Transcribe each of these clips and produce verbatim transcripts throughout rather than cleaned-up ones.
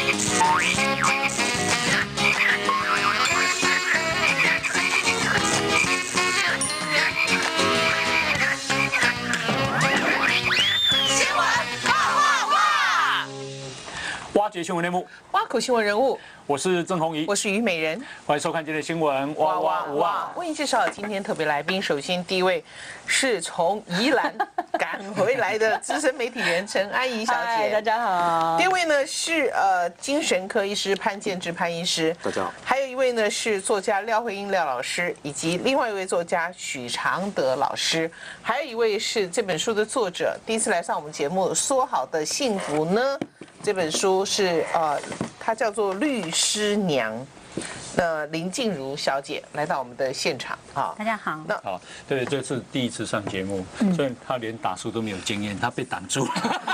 挖掘新闻内幕， 挖口新闻人物， 我是曾弘仪， 我是虞美人， 欢迎收看今天的新闻。哇哇哇！ 为你介绍今天特别来宾，首先第一位是从宜兰赶回来的资深媒体人陈安怡小姐， 大家好。 第二位呢是呃精神科医师潘建志潘医师， 大家好。 还有一位呢是作家廖慧英廖老师，以及另外一位作家许常德老师，还有一位是这本书的作者，第一次来上我们节目，说好的幸福呢？这本书是呃，它叫做《律师娘》。那林静茹小姐来到我们的现场啊， 大家好。 那好，对，这次第一次上节目，所以她连打书都没有经验，她被挡住了。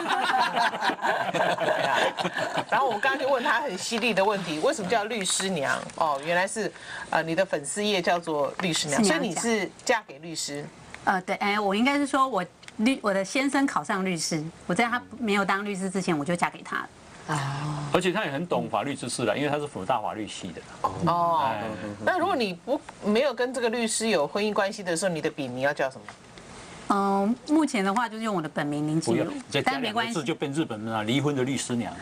然后我们刚刚就问她很犀利的问题，为什么叫律师娘？哦，原来是呃你的粉丝页叫做律师娘，所以你是嫁给律师？ 呃，对，哎，我应该是说我律我的先生考上律师，我在他没有当律师之前，我就嫁给他了。 而且他也很懂法律知识的，因为他是辅大法律系的。 哦，那如果你不没有跟这个律师有婚姻关系的时候，你的笔名要叫什么？ 嗯，目前的话就是用我的本名林静茹，但没关系， 字就变日本人啊，离婚的律师娘。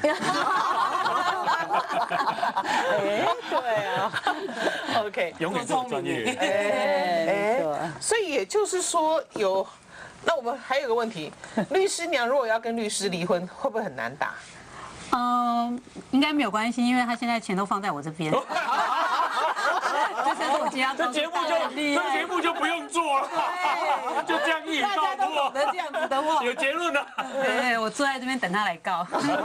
哎，对啊 ，OK， 永远做专业。 哎，所以也就是说有。那我们还有个问题，律师娘如果要跟律师离婚，会不会很难打？ 嗯，应该没有关系，因为他现在钱都放在我这边。这才是我今天要这节目就这节目就不用做了，就这样一语道破。 这样子的话， 有结论了。 对，我坐在这边等他来告。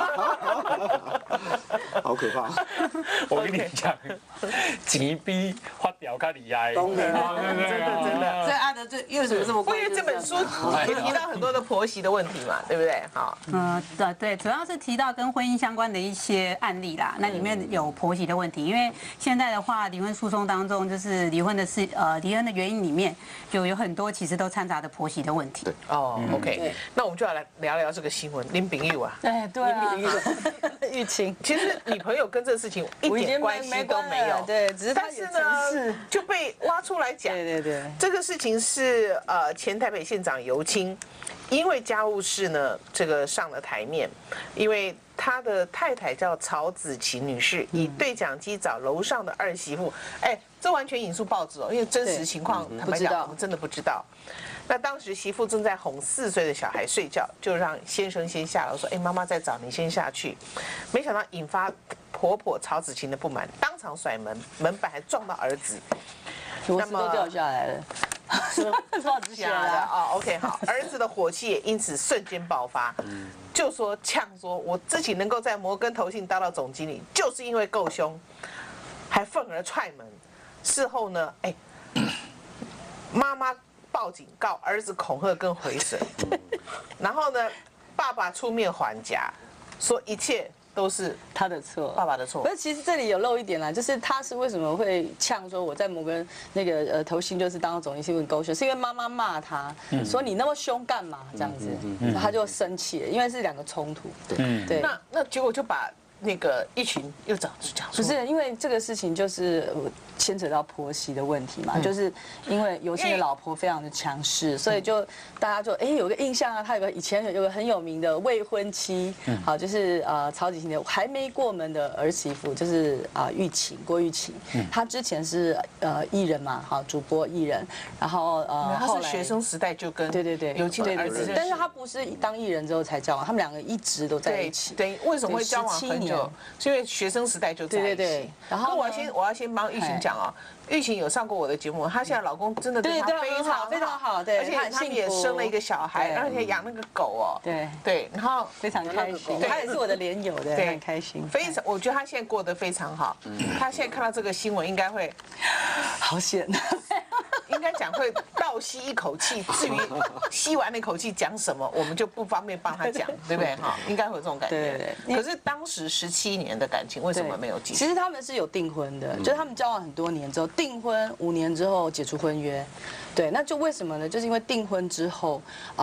好可怕！ 我跟你讲，钱比发表较厉害。 当然， 真的真的。 这阿德这为什么这么贵？ 因为这本书也提到很多的婆媳的问题嘛，对不对？好， 嗯，对对，主要是提到跟婚姻相关的一些案例啦。那里面有婆媳的问题，因为现在的话，离婚诉讼当中，就是离婚的事，呃，离婚的原因里面，就有很多其实都掺杂着婆媳的问题。 对， 哦 ，OK， 那我们就要来聊聊这个新闻，林炳佑啊。 哎，对啊，玉清， 其实你朋友跟这个事情一点关系都没有， 对，只是他但是呢，就被挖出来讲。 对对对， 这个事情是呃前台北县长游青，因为家务事呢这个上了台面，因为他的太太叫曹子琴女士，以对讲机找楼上的二媳妇，哎，这完全引述报纸哦，因为真实情况坦白讲我们真的不知道。那当时媳妇正在哄四岁的小孩睡觉，就让先生先下楼说：“哎，妈妈在找你，先下去。”没想到引发婆婆曹子琴的不满，当场甩门，门板还撞到儿子， 螺丝都掉下来了。 报纸写的啊 ，OK 好，儿子的火气也因此瞬间爆发，就说呛说：“我自己能够在摩根投信当到总经理，就是因为够凶，还愤而踹门。”事后呢，哎，妈妈报警告儿子恐吓跟毁损，然后呢，爸爸出面还价，说一切都是他的错， 爸爸的错。 不是，其实这里有漏一点啦，就是他是为什么会呛说我在某个那个呃投信就是当总经新闻勾选，是因为妈妈骂他，说你那么凶干嘛这样子，他就生气了，因为是两个冲突。 嗯， 对。 那那结果就把那个一群又讲讲不是因为这个事情就是牵扯到婆媳的问题嘛，就是因为尤其的老婆非常的强势，所以就大家就哎有个印象啊，他有个以前有个很有名的未婚妻，好就是呃曹子琴的还没过门的儿媳妇，就是啊玉琴郭玉琴，她之前是呃艺人嘛，好主播艺人，然后呃他是学生时代就跟对对对尤其的儿子， 但是他不是当艺人之后才交往，他们两个一直都在一起。 对，为什么会交往很久？是因为学生时代就在一起。 对对对。 然后我要先我要先帮玉琴讲哦，玉琴有上过我的节目，她现在老公真的对她非常非常好，对， 而且他们也生了一个小孩，而且养那个狗哦。 对对，然后非常开心，他也是我的连友的，很开心。 非常，我觉得他现在过得非常好。他现在看到这个新闻，应该会好险。 应该讲会倒吸一口气，至于吸完那口气讲什么，我们就不方便帮他讲，对不对？哈，应该会有这种感觉。对对。可是当时十七年的感情为什么没有继续？ 其实他们是有订婚的，就是他们交往很多年之后订婚，五年之后解除婚约。对，那就为什么呢？就是因为订婚之后啊。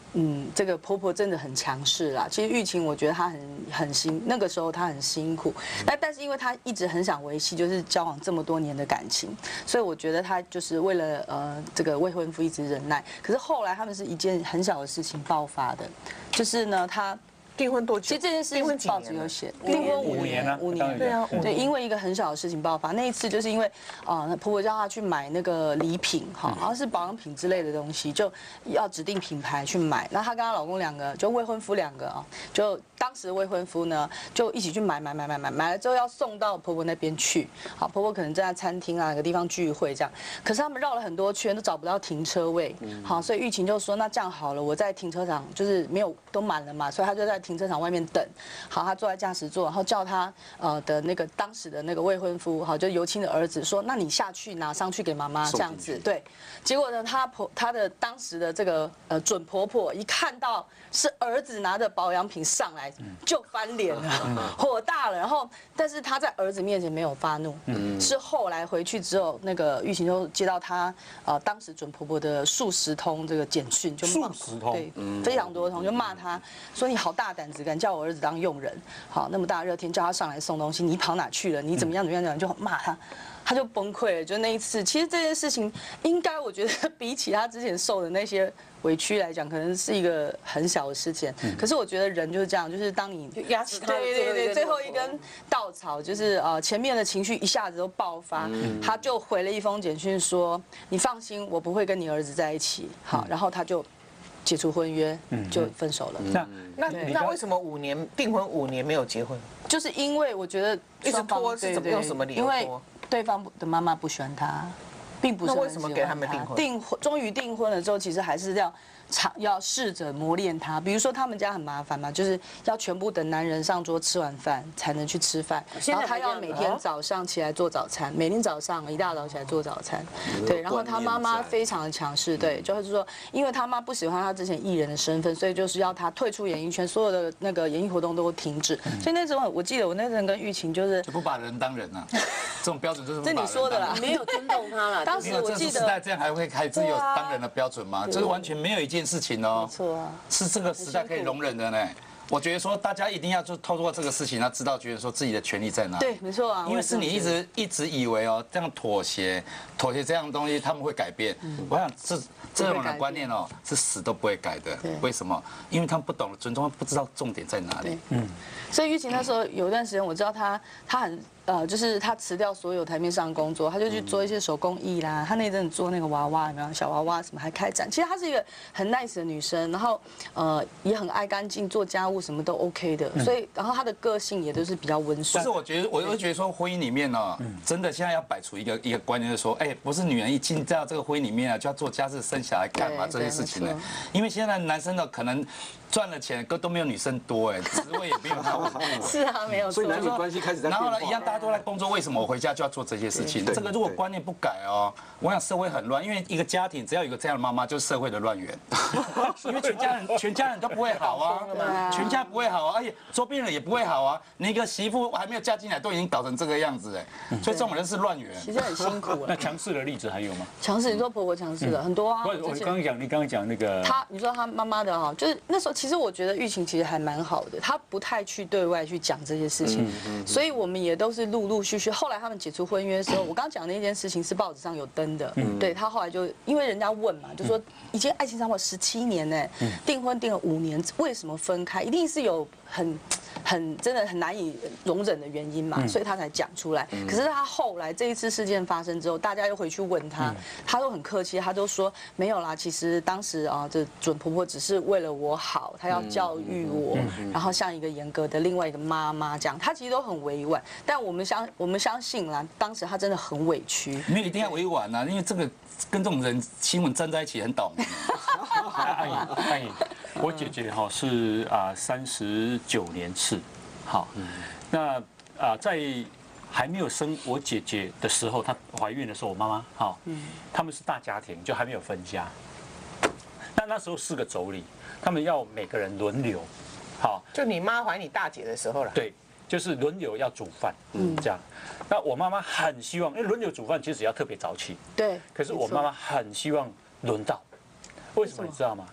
嗯，这个婆婆真的很强势啦。其实玉琴，我觉得她很很辛，那个时候她很辛苦。那但是因为她一直很想维系，就是交往这么多年的感情，所以我觉得她就是为了呃这个未婚夫一直忍耐。可是后来他们是一件很小的事情爆发的，就是呢，她。 订婚多久？ 其实这件事订婚报纸有写，订婚五年啊， 五年， 对啊， 对，因为一个很小的事情爆发。那一次就是因为啊，婆婆叫她去买那个礼品，哈，好像是保养品之类的东西，就要指定品牌去买。那她跟她老公两个，就未婚夫两个啊，就当时未婚夫呢，就一起去买买买买买，买了之后要送到婆婆那边去。好，婆婆可能正在餐厅啊，哪个地方聚会这样，可是他们绕了很多圈都找不到停车位。好，所以玉琴就说，那这样好了，我在停车场就是没有都满了嘛，所以她就在停车场外面等。好，她坐在驾驶座，然后叫她呃的那个当时的那个未婚夫，好，就尤青的儿子说，那你下去拿上去给妈妈这样子。对，结果呢，她婆她的当时的这个呃准婆婆一看到是儿子拿着保养品上来，就翻脸了，火大了。然后，但是她在儿子面前没有发怒，是后来回去之后，那个玉琴就接到她呃当时准婆婆的数十通这个简讯，就数十通， 对，非常多通，就骂她说你好大胆子，敢叫我儿子当佣人，好，那么大热天叫他上来送东西，你跑哪去了？你怎么样怎么样怎么样，就骂他。他就崩溃了，就那一次。其实这件事情，应该我觉得比起他之前受的那些委屈来讲，可能是一个很小的事情。可是我觉得人就是这样，就是当你压死他， 对对对，最后一根稻草就是呃前面的情绪一下子都爆发，他就回了一封简讯说：“你放心，我不会跟你儿子在一起。”好，然后他就解除婚约，就分手了。 那那那为什么五年订婚五年没有结婚？ 就是因为我觉得一直拖是怎么用什么理由拖？ 对方的妈妈不喜欢他，并不是那为什么给他们订婚？ 订婚终于订婚了之后，其实还是要尝要试着磨练他。比如说他们家很麻烦嘛，就是要全部等男人上桌吃完饭才能去吃饭，然后他要每天早上起来做早餐，每天早上一大早起来做早餐。对，然后他妈妈非常的强势，对，就是说，因为他妈不喜欢他之前艺人的身份，所以就是要他退出演艺圈，所有的那个演艺活动都停止。所以那时候我记得我那阵跟玉琴就是就不把人当人啊，这种标准就是这你说的啦， 没有尊重他了。 当时我记得时代这样还会还真有当人的标准吗？这是完全没有一件事情哦， 没错啊， 是这个时代可以容忍的呢。我觉得说大家一定要就透过这个事情，要知道觉得说自己的权利在哪里。 对，没错啊， 因为是你一直一直以为哦，这样妥协，妥协这样东西他们会改变。我想这这种的观念哦，是死都不会改的。为什么？因为他们不懂得尊重，他不知道重点在哪里。嗯。 所以玉琴那时候有一段时间，我知道她她很呃，就是她辞掉所有台面上的工作，她就去做一些手工艺啦。她那阵子做那个娃娃，有没有小娃娃什么还开展？其实她是一个很 nice 的女生，然后呃也很爱干净，做家务什么都 OK 的。所以然后她的个性也都是比较温顺。 不是，我觉得我会觉得说婚姻里面呢，真的现在要摆出一个一个观念，就是说，哎，不是女人一进到这个婚姻里面啊，就要做家事、生小孩、干嘛这些事情呢？因为现在男生呢可能。赚了钱都都没有女生多哎，职位也没有高。 是啊，没有。 所以男女关系开始在。 然后呢，一样大家都在工作，为什么我回家就要做这些事情？这个如果观念不改哦，我想社会很乱，因为一个家庭只要有一个这样的妈妈，就是社会的乱源。因为全家人全家人都不会好啊，全家不会好啊，而且周边人也不会好啊。你一个媳妇还没有嫁进来，都已经搞成这个样子哎，所以这种人是乱源。 其实很辛苦。 那强势的例子还有吗？ 强势，你说婆婆强势的很多啊。 我我刚刚讲，你刚刚讲那个。 她，你说她妈妈的哈，就是那时候。其实我觉得玉琴其实还蛮好的，她不太去对外去讲这些事情，所以我们也都是陆陆续续。后来他们解除婚约的时候，我刚刚讲的那件事情是报纸上有登的，对她后来就因为人家问嘛，就说已经爱情长跑十七年呢，订婚订了五年，为什么分开？一定是有很。很真的很难以容忍的原因嘛，所以他才讲出来。可是他后来这一次事件发生之后，大家又回去问他，他都很客气，他都说没有啦，其实当时啊，这准婆婆只是为了我好，她要教育我，然后像一个严格的另外一个妈妈这样，他其实都很委婉。但我们相我们相信啦，当时他真的很委屈。 没有一定要委婉啊，因为这个跟这种人新闻站在一起很倒霉。 阿姨，阿姨，我姐姐哈是啊三十九年次，好，那啊在还没有生我姐姐的时候，她怀孕的时候，我妈妈好，他们是大家庭，就还没有分家。但那时候四个妯娌，他们要每个人轮流，好， 就你妈怀你大姐的时候了， 对，就是轮流要煮饭，嗯，这样。那我妈妈很希望，因为轮流煮饭其实要特别早起， 对， 可是我妈妈很希望轮到。为什么你知道吗？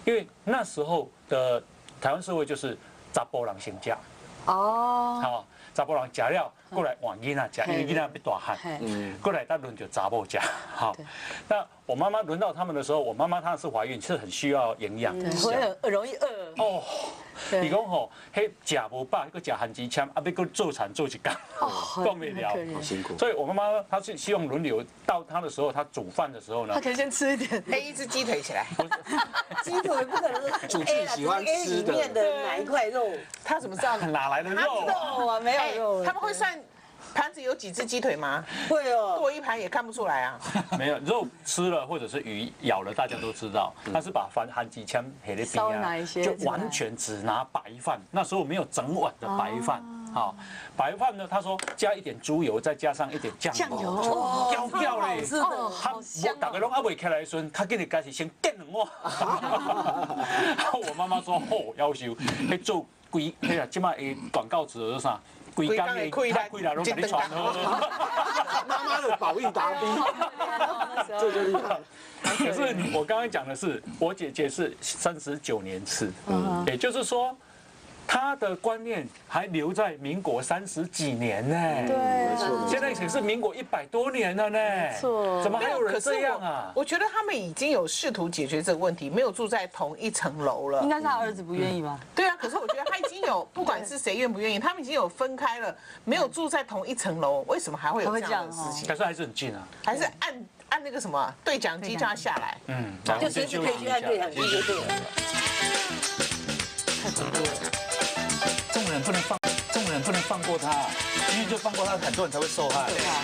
因为那时候的台湾社会就是查甫人先嫁， 哦， 好，查甫人嫁了过来换囡仔嫁，因为囡仔要大汉， 嗯， 过来再轮就查某嫁，好。那我妈妈轮到他们的时候，我妈妈她是怀孕，是很需要营养， 会很容易饿哦。你讲吼，迄食无饱，个食番薯签，啊，要个做产做一工，讲不了， 好辛苦。 所以我妈妈她是希望轮流到她的时候，她煮饭的时候呢， 他可以先吃一点， 黑一只鸡腿起来， 鸡腿不可能是主自己喜欢吃的里面的哪一块肉？ 他怎么知道呢？ 哪来的肉？ 肉啊，没有肉， 他们会算盘子有几只鸡腿吗？ 会哦， 多一盘也看不出来啊。 没有肉吃了或者是鱼咬了，大家都知道，他是把番番薯签黑的稍微拿一些就完全只拿白饭。那时候没有整碗的白饭，好，白饭呢，他说加一点猪油，再加上一点酱酱油哦，焦焦嘞， 是的， 他我大概拢还未起来的时候，他给你开始先点两碗。我妈妈说，吼，要求去做规，哎呀，即摆的广告词是啥？规工的开开来拢给你传好。 妈妈的保育达标，这就厉害。 可是我刚刚讲的是，我姐姐是三十九年次，也就是说，她的观念还留在民国三十几年呢。 对， 现在也是民国一百多年了呢。 错怎么还有人可是这样啊？ 我我觉得他们已经有试图解决这个问题，没有住在同一层楼了应。该是他儿子不愿意吧？ 对啊，可是我觉得他已经有，不管是谁愿不愿意，他们已经有分开了，没有住在同一层楼，为什么还会有这样的事情？ 可是还是很近啊。 还是按按那个什么对讲机叫他下来。 嗯， 就随时可以去按对讲机就对了。 太恐怖了。 这种人不能放，这种人不能放过他，因为就放过他，很多人才会受害。 对啊。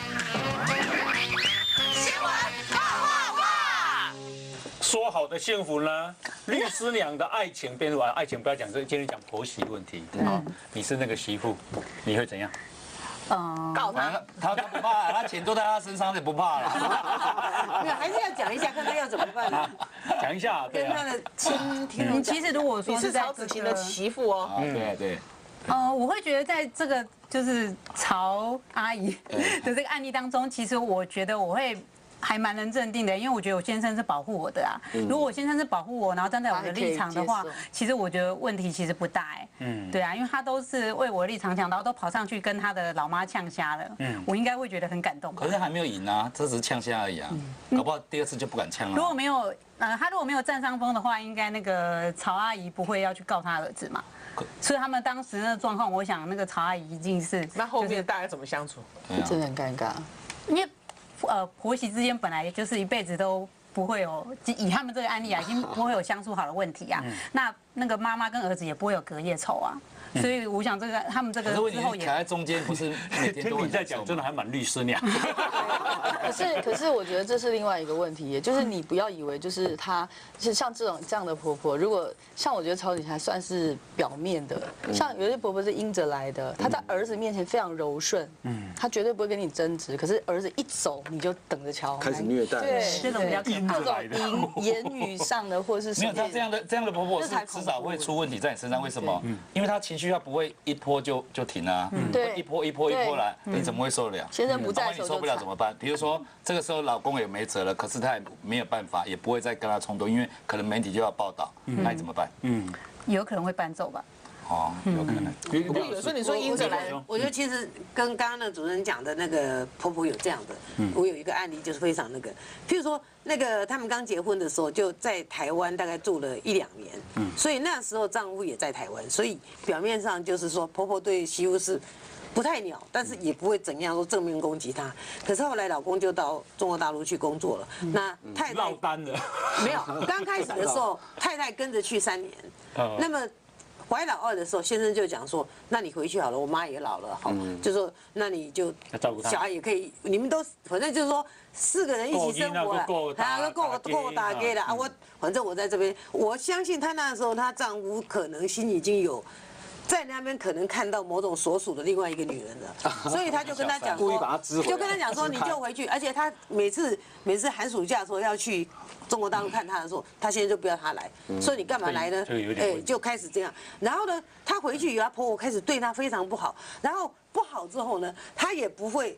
说好的幸福呢？律师娘的爱情变完，爱情不要讲这，今天讲婆媳问题啊。你是那个媳妇，你会怎样？ 嗯， 告他。 他他不怕，他钱都在他身上，他也不怕了。 没有，还是要讲一下，看他要怎么办呢？ 讲一下，对啊。 跟他的亲听众讲。 其实如果说你是在曹子晴的媳妇哦。 啊，对对。 呃，我会觉得在这个就是曹阿姨的这个案例当中，其实我觉得我会还蛮能镇定的，因为我觉得我先生是保护我的啊。如果我先生是保护我，然后站在我的立场的话，其实我觉得问题其实不大哎。嗯，对啊，因为他都是为我的立场讲，然后都跑上去跟他的老妈呛瞎了。嗯，我应该会觉得很感动吧。 可是还没有赢啊，这只是呛下而已啊，搞不好第二次就不敢呛了。 如果没有呃，他如果没有占上风的话，应该那个曹阿姨不会要去告他儿子嘛。所以他们当时那个状况，我想那个曹阿姨一定是那后面大家怎么相处？ 真的很尴尬。 因为呃婆媳之间本来就是一辈子都不会有，以他们这个案例啊，已经不会有相处好的问题啊。那那个妈妈跟儿子也不会有隔夜仇啊。所以我想这个他们这个之后也卡在中间，不是每天都听你在讲，真的还蛮律师娘。 可是可是我觉得这是另外一个问题，也就是你不要以为就是她，是像这种这样的婆婆，如果像我觉得曹子晴还算是表面的，像有些婆婆是阴着来的，她在儿子面前非常柔顺，嗯，她绝对不会跟你争执，可是儿子一走你就等着瞧， 开始虐待， 对， 这种比较可怕各种言言语上的或是没有，她这样的这样的婆婆是这才恐怖迟早会出问题在你身上，为什么？因为她情绪她不会一波就就停啊， 对一波一波一波来，你怎么会受得了？ 先生不在的时候万一你受不了怎么办？比如说这个时候老公也没辙了，可是他也没有办法，也不会再跟他冲突，因为可能媒体就要报道，那你怎么办？ 嗯， 有可能会搬走吧。 哦，有可能。 不过有时候你说阴着来， 我觉得其实跟刚刚那个主持人讲的那个婆婆有这样的，我有一个案例就是非常那个，譬如说那个他们刚结婚的时候就在台湾大概住了一两年，所以那时候丈夫也在台湾，所以表面上就是说婆婆对媳妇是不太鸟，但是也不会怎样说正面攻击她。可是后来老公就到中国大陆去工作了，那太太落单了。 没有，刚开始的时候太太跟着去三年，那么。怀老二的时候，先生就讲说：“那你回去好了，我妈也老了，好，就说那你就小孩也可以，你们都反正就是说四个人一起生活了，还要够够大家了啊！我反正我在这边，我相信她那时候她丈夫可能心已经有。”在那边可能看到某种所属的另外一个女人了，所以他就跟他讲说，就跟他讲说你就回去，而且他每次每次寒暑假说要去中国大陆看他的时候，他现在就不要他来，所以你干嘛来呢？哎，就开始这样，然后呢，他回去以后，他婆婆开始对他非常不好，然后不好之后呢，他也不会。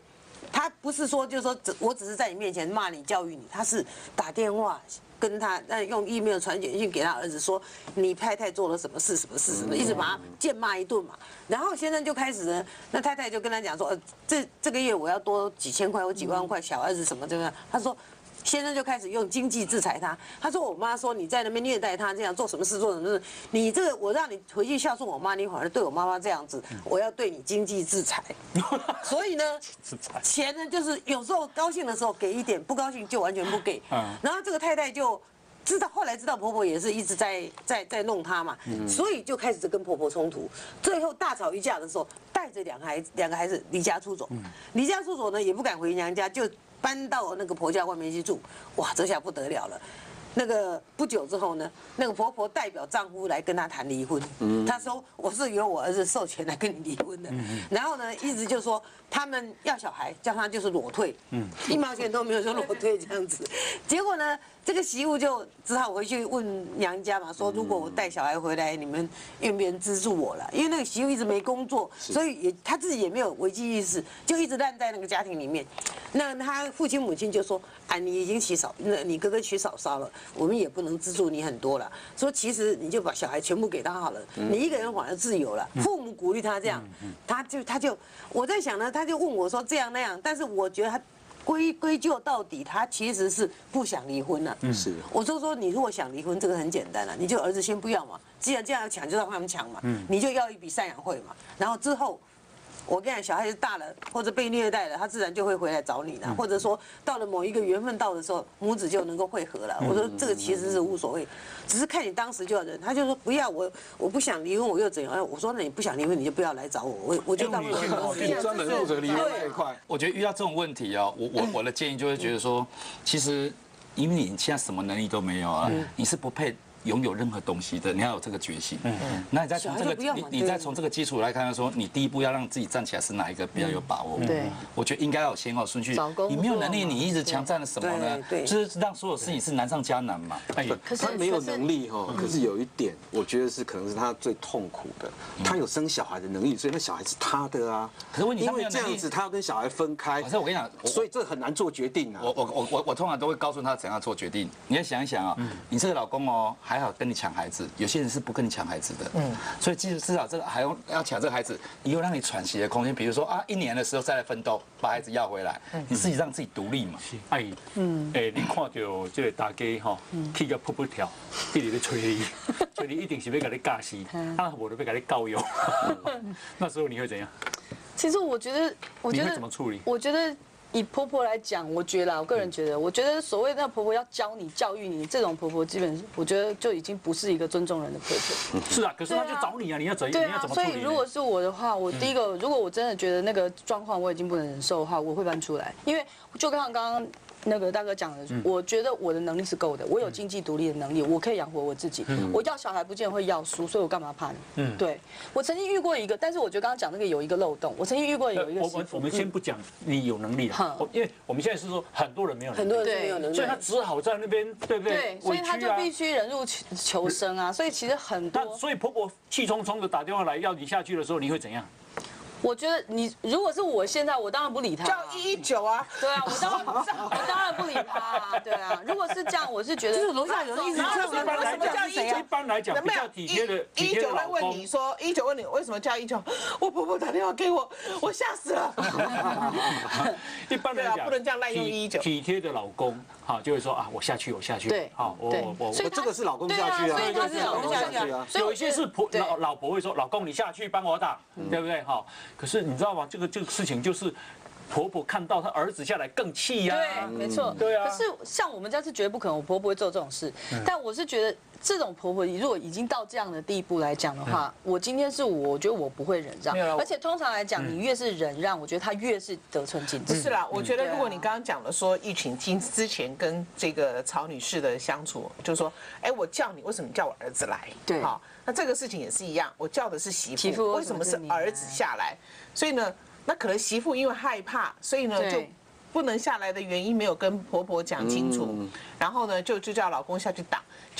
他不是说就是说只我只是在你面前骂你教育你，他是打电话跟他那用 email 传简讯给他儿子说你太太做了什么事什么事什么，一直把他贱骂一顿嘛。然后先生就开始呢，那太太就跟他讲说，呃，这这个月我要多几千块或几万块，小儿子什么这个，他说。先生就开始用经济制裁他。他说：“我妈说你在那边虐待他，这样做什么事做什么事，你这个我让你回去孝顺我妈，你反而对我妈妈这样子，我要对你经济制裁。所以呢，钱呢就是有时候高兴的时候给一点，不高兴就完全不给。然后这个太太就知道，后来知道婆婆也是一直在在在弄她嘛，所以就开始跟婆婆冲突，最后大吵一架的时候，带着两个孩子两个孩子离家出走。离家出走呢，也不敢回娘家，就。”搬到那个婆家外面去住，哇，这下不得了了。那个不久之后呢，那个婆婆代表丈夫来跟她谈离婚。她说：“我是由我儿子授权来跟你离婚的。”然后呢，一直就说他们要小孩，叫他就是裸退，一毛钱都没有说裸退这样子。结果呢，这个媳妇就只好回去问娘家嘛，说如果我带小孩回来，你们愿不愿意资助我了？因为那个媳妇一直没工作，所以也她自己也没有危机意识，就一直烂在那个家庭里面。那他父亲母亲就说：“啊，你已经娶嫂，那你哥哥娶嫂嫂了，我们也不能资助你很多了。说其实你就把小孩全部给他好了，你一个人反而自由了。”父母鼓励他这样，他就他就我在想呢，他就问我说这样那样，但是我觉得他归归咎到底，他其实是不想离婚了。是，我就说你如果想离婚，这个很简单了，你就儿子先不要嘛，既然这样要抢，就让他们抢嘛，你就要一笔赡养费嘛，然后之后。我跟你讲，小孩子大了或者被虐待了，他自然就会回来找你了，或者说到了某一个缘分到的时候，母子就能够汇合了。我说这个其实是无所谓，只是看你当时就要忍。他就说不要我，我不想离婚，我又怎样？我说那你不想离婚，你就不要来找我，我我就当我专门负责离婚这一块。 我觉得遇到这种问题啊，我我我的建议就会觉得说，其实因为你现在什么能力都没有啊，你是不配。拥有任何东西的，你要有这个决心。嗯嗯。那你再从这个，你你再从这个基础来看，说你第一步要让自己站起来是哪一个比较有把握？对。我觉得应该要有先后顺序。你没有能力，你一直强占了什么呢？对。就是让所有事情是难上加难嘛。 哎，他没有能力哈，可是有一点，我觉得是可能是他最痛苦的。他有生小孩的能力，所以那小孩是他的啊。 可是问题因为这样子，他要跟小孩分开。 可是我跟你讲， 所以这很难做决定啊。 我我我我我通常都会告诉他怎样做决定。你要想一想啊，你这个老公哦，还好跟你抢孩子。有些人是不跟你抢孩子的，嗯，所以至少这个还要要抢这个孩子，你有让你喘息的空间。比如说啊，一年的时候再来奋斗，把孩子要回来，你自己让自己独立嘛。 哎，嗯，哎，你看到这个大家哈，气个噗噗跳，一直在催你，催你一定是要给你教死，啊，我都要给你教育。那时候你会怎样？ 其实我觉得，我觉得怎么处理？ 我觉得。以婆婆来讲，我觉得我个人觉得，我觉得所谓那婆婆要教你、教育你，这种婆婆基本我觉得就已经不是一个尊重人的婆婆。 是啊，可是他就找你啊，你要怎样？你要怎么处理？ 所以如果是我的话，我第一个，如果我真的觉得那个状况我已经不能忍受的话，我会搬出来，因为就像刚刚。那个大哥讲的，我觉得我的能力是够的，我有经济独立的能力，我可以养活我自己。我要小孩不见得会要输，所以我干嘛怕呢？嗯，对。我曾经遇过一个，但是我觉得刚刚讲那个有一个漏洞。我曾经遇过有一个， 我们我们先不讲你有能力了，因为我们现在是说很多人没有能力， 很多人没有能力， 所以他只好在那边，对不对？ 对，所以他就必须忍辱求生啊。所以其实很多， 所以婆婆气冲冲的打电话来要你下去的时候，你会怎样？ 我觉得你如果是我现在，我当然不理他。 叫一一九啊！ 对啊，我当然我当然不理他啊！对啊，如果是这样，我是觉得就是楼下有人一直叫一般来讲，一般来讲比较体贴的， 一一九会问你说，一一九问你为什么叫一一九？我婆婆打电话给我，我吓死了。 一般来讲， 不能这样滥用一一九。 体贴的老公，好就会说啊，我下去，我下去。 对， 好，我我我， 这个是老公下去啊， 所以他是老公下去啊。 有一些是婆老老婆会说，老公你下去帮我打，对不对？好，可是你知道吗？这个这个事情就是。婆婆看到她儿子下来更气呀， 对，没错， 对啊。 可是像我们家是绝对不可能，我婆婆会做这种事。但我是觉得这种婆婆，如果已经到这样的地步来讲的话，我今天是我，我觉得我不会忍让。而且通常来讲，你越是忍让，我觉得她越是得寸进尺。 是啦，我觉得如果你刚刚讲了说玉琴今之前跟这个曹女士的相处，就是说，哎，我叫你，为什么叫我儿子来？ 对， 好，那这个事情也是一样，我叫的是媳妇，为什么是儿子下来？所以呢？那可能媳妇因为害怕，所以呢就不能下来的原因没有跟婆婆讲清楚，然后呢就就叫老公下去打，就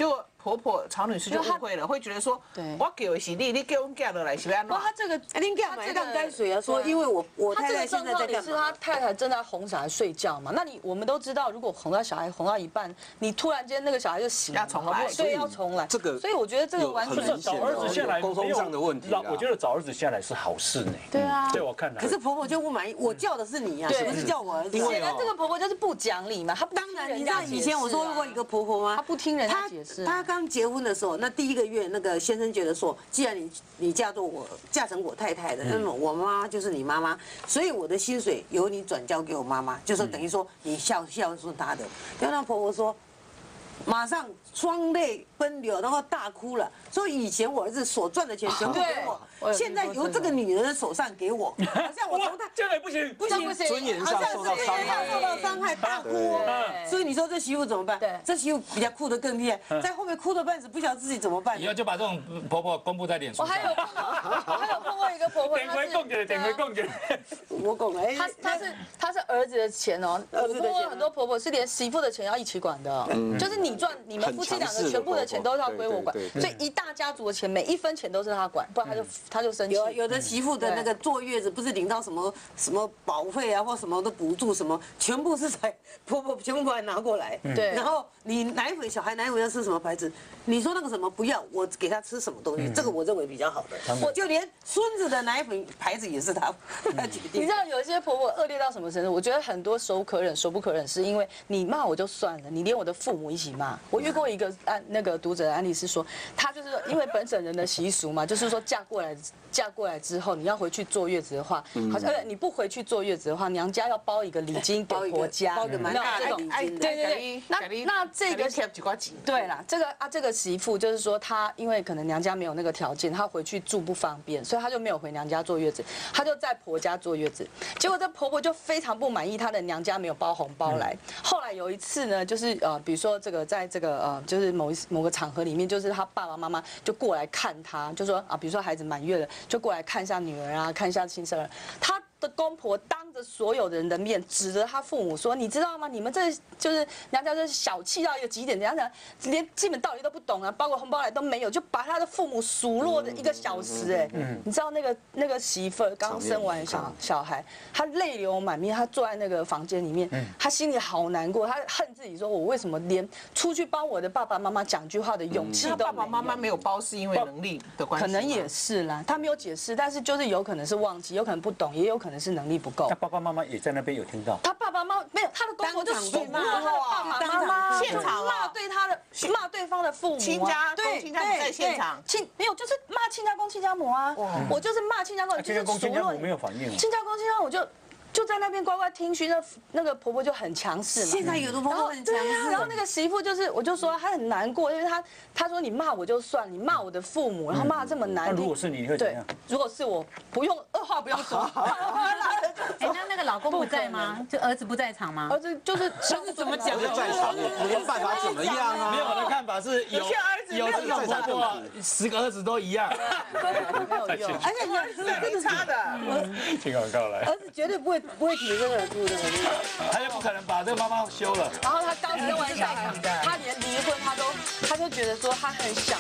婆婆曹女士就误会了，会觉得说，我给的是你，你给我们嫁的来是要不，他这个您干嘛当泔水啊？说因为我我太太现在在干嘛？ 是他太太正在哄小孩睡觉嘛？那你我们都知道，如果哄到小孩哄到一半，你突然间那个小孩就醒了， 要重来， 对，要重来。 这个， 所以我觉得这个完全是找儿子下来沟通上的问题。 我觉得找儿子下来是好事呢。 对啊， 对我看来。 可是婆婆就不满意，我叫的是你啊，什么是叫我儿子？ 显然这个婆婆就是不讲理嘛，她当然，你知道以前我说过一个婆婆吗？ 她不听人家解释。 她刚结婚的时候，那第一个月，那个先生觉得说，既然你你嫁做我嫁成我太太的，那么我妈妈就是你妈妈，所以我的薪水由你转交给我妈妈，就是等于说你孝孝顺她的。然后那婆婆说，马上双泪奔流，然后大哭了，说以前我儿子所赚的钱全部给我，现在由这个女人的手上给我，好像我从她这样也不行， 不行不行， 尊严上受到伤害， 受到伤害，大哭。所以你说这媳妇怎么办？ 对， 这媳妇比较哭得更厉害，在后面哭得半死，不晓得自己怎么办。 以后就把这种婆婆公布在脸书上。 我还有碰到，我还有碰过一个婆婆， 点回供给，点回供给。 我讲哎， 她她是她是儿子的钱哦，我碰过很多婆婆是连媳妇的钱要一起管的，就是你赚你们夫妻两个全部的钱都要归我管，所以一大家族的钱每一分钱都是她管，不然她就她就生气。 有有的媳妇的那个坐月子不是领到什么什么保费啊或什么的补助什么，全部是在婆婆全部把它拿过来。 对， 然后你奶粉小孩奶粉要吃什么牌子？你说那个什么不要，我给他吃什么东西？这个我认为比较好的。我就连孙子的奶粉牌子也是他他决定。 你知道有一些婆婆恶劣到什么程度？我觉得很多手可忍手不可忍，是因为你骂我就算了，你连我的父母一起骂。我遇过一个案那个读者的案例是说，她就是因为本省人的习俗嘛，就是说嫁过来嫁过来之后，你要回去坐月子的话，好像你不回去坐月子的话，娘家要包一个礼金给婆家， 包一个蛮大的礼金。 对对对，那那这个对啦，这个啊这个媳妇就是说她因为可能娘家没有那个条件，她回去住不方便，所以她就没有回娘家坐月子，她就在婆家坐月子。结果这婆婆就非常不满意她的娘家没有包红包来。后来有一次呢，就是呃比如说这个在这个呃就是某一某个场合里面，就是她爸爸妈妈就过来看她，就说啊比如说孩子满月了，就过来看一下女儿啊，看一下亲生儿。她的公婆当着所有的人的面指着他父母说：“你知道吗？你们这就是娘家这小气到一个极点，娘家连基本道理都不懂啊，包括红包来都没有，就把他的父母数落的一个小时。哎，你知道那个那个媳妇儿刚生完小小孩，她泪流满面，她坐在那个房间里面，她心里好难过，她恨自己说：我为什么连出去帮我的爸爸妈妈讲句话的勇气都没有？ 爸爸妈妈没有包是因为能力的关系， 可能也是啦，她没有解释，但是就是有可能是忘记，有可能不懂，也有可能是能力不够。 他爸爸妈妈也在那边有听到。 他爸爸妈妈没有，他的公婆就数落他的爸爸妈妈， 现场骂对他的骂对方的父母， 亲家公亲家母在现场， 亲没有就是骂亲家公亲家母啊，我就是骂亲家公， 亲家公亲家母没有反应， 亲家公亲家母就。就在那边乖乖听训，那那个婆婆就很强势嘛。 现在有的婆婆很强势， 然后那个媳妇就是，我就说她很难过，因为她她说你骂我就算，你骂我的父母，然后骂这么难听。 如果是你，你会怎样？ 如果是我，不用二话不用说。 哎，那那个老公不在吗？就儿子不在场吗？ 儿子就是儿子怎么讲？ 在场也没有办法怎么样啊？ 没有，我的看法是有有这种婆婆，十个儿子都一样， 没有用。 而且儿子是差的， 听广告来。 儿子绝对不会不会提这个住的。 他也不可能把这个妈妈休了。 然后他刚生完小孩，他连离婚他都他就觉得说他很想。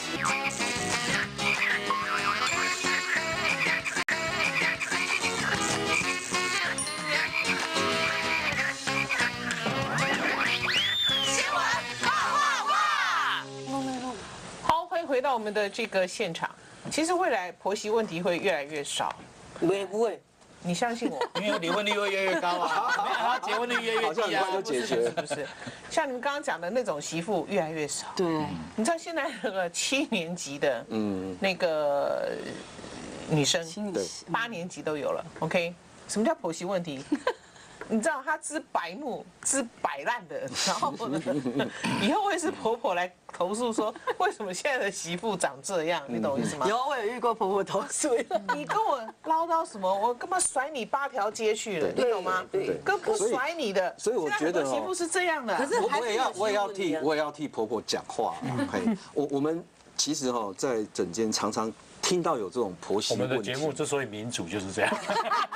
回到我们的这个现场，其实未来婆媳问题会越来越少。 不会不会， 你相信我， 因为离婚率会越来越高啊，没有，他结婚率越来越低啊， 就解决。 不是，像你们刚刚讲的那种媳妇越来越少。 对， 你知道现在那个七年级的，嗯，那个女生，八年级都有了。OK， 什么叫婆媳问题？你知道她知百怒知百烂的，然后呢，以后会是婆婆来投诉说，为什么现在的媳妇长这样？你懂我意思吗？ 有，我有遇过婆婆投诉。 你跟我唠叨什么？我干嘛甩你八条街去了？你懂吗？ 对， 跟不甩你的。 所以我觉得媳妇是这样的。 可是我也要我也要替我也要替婆婆讲话。我我们其实哈在诊间常常听到有这种婆媳问题。 我们的节目之所以民主就是这样。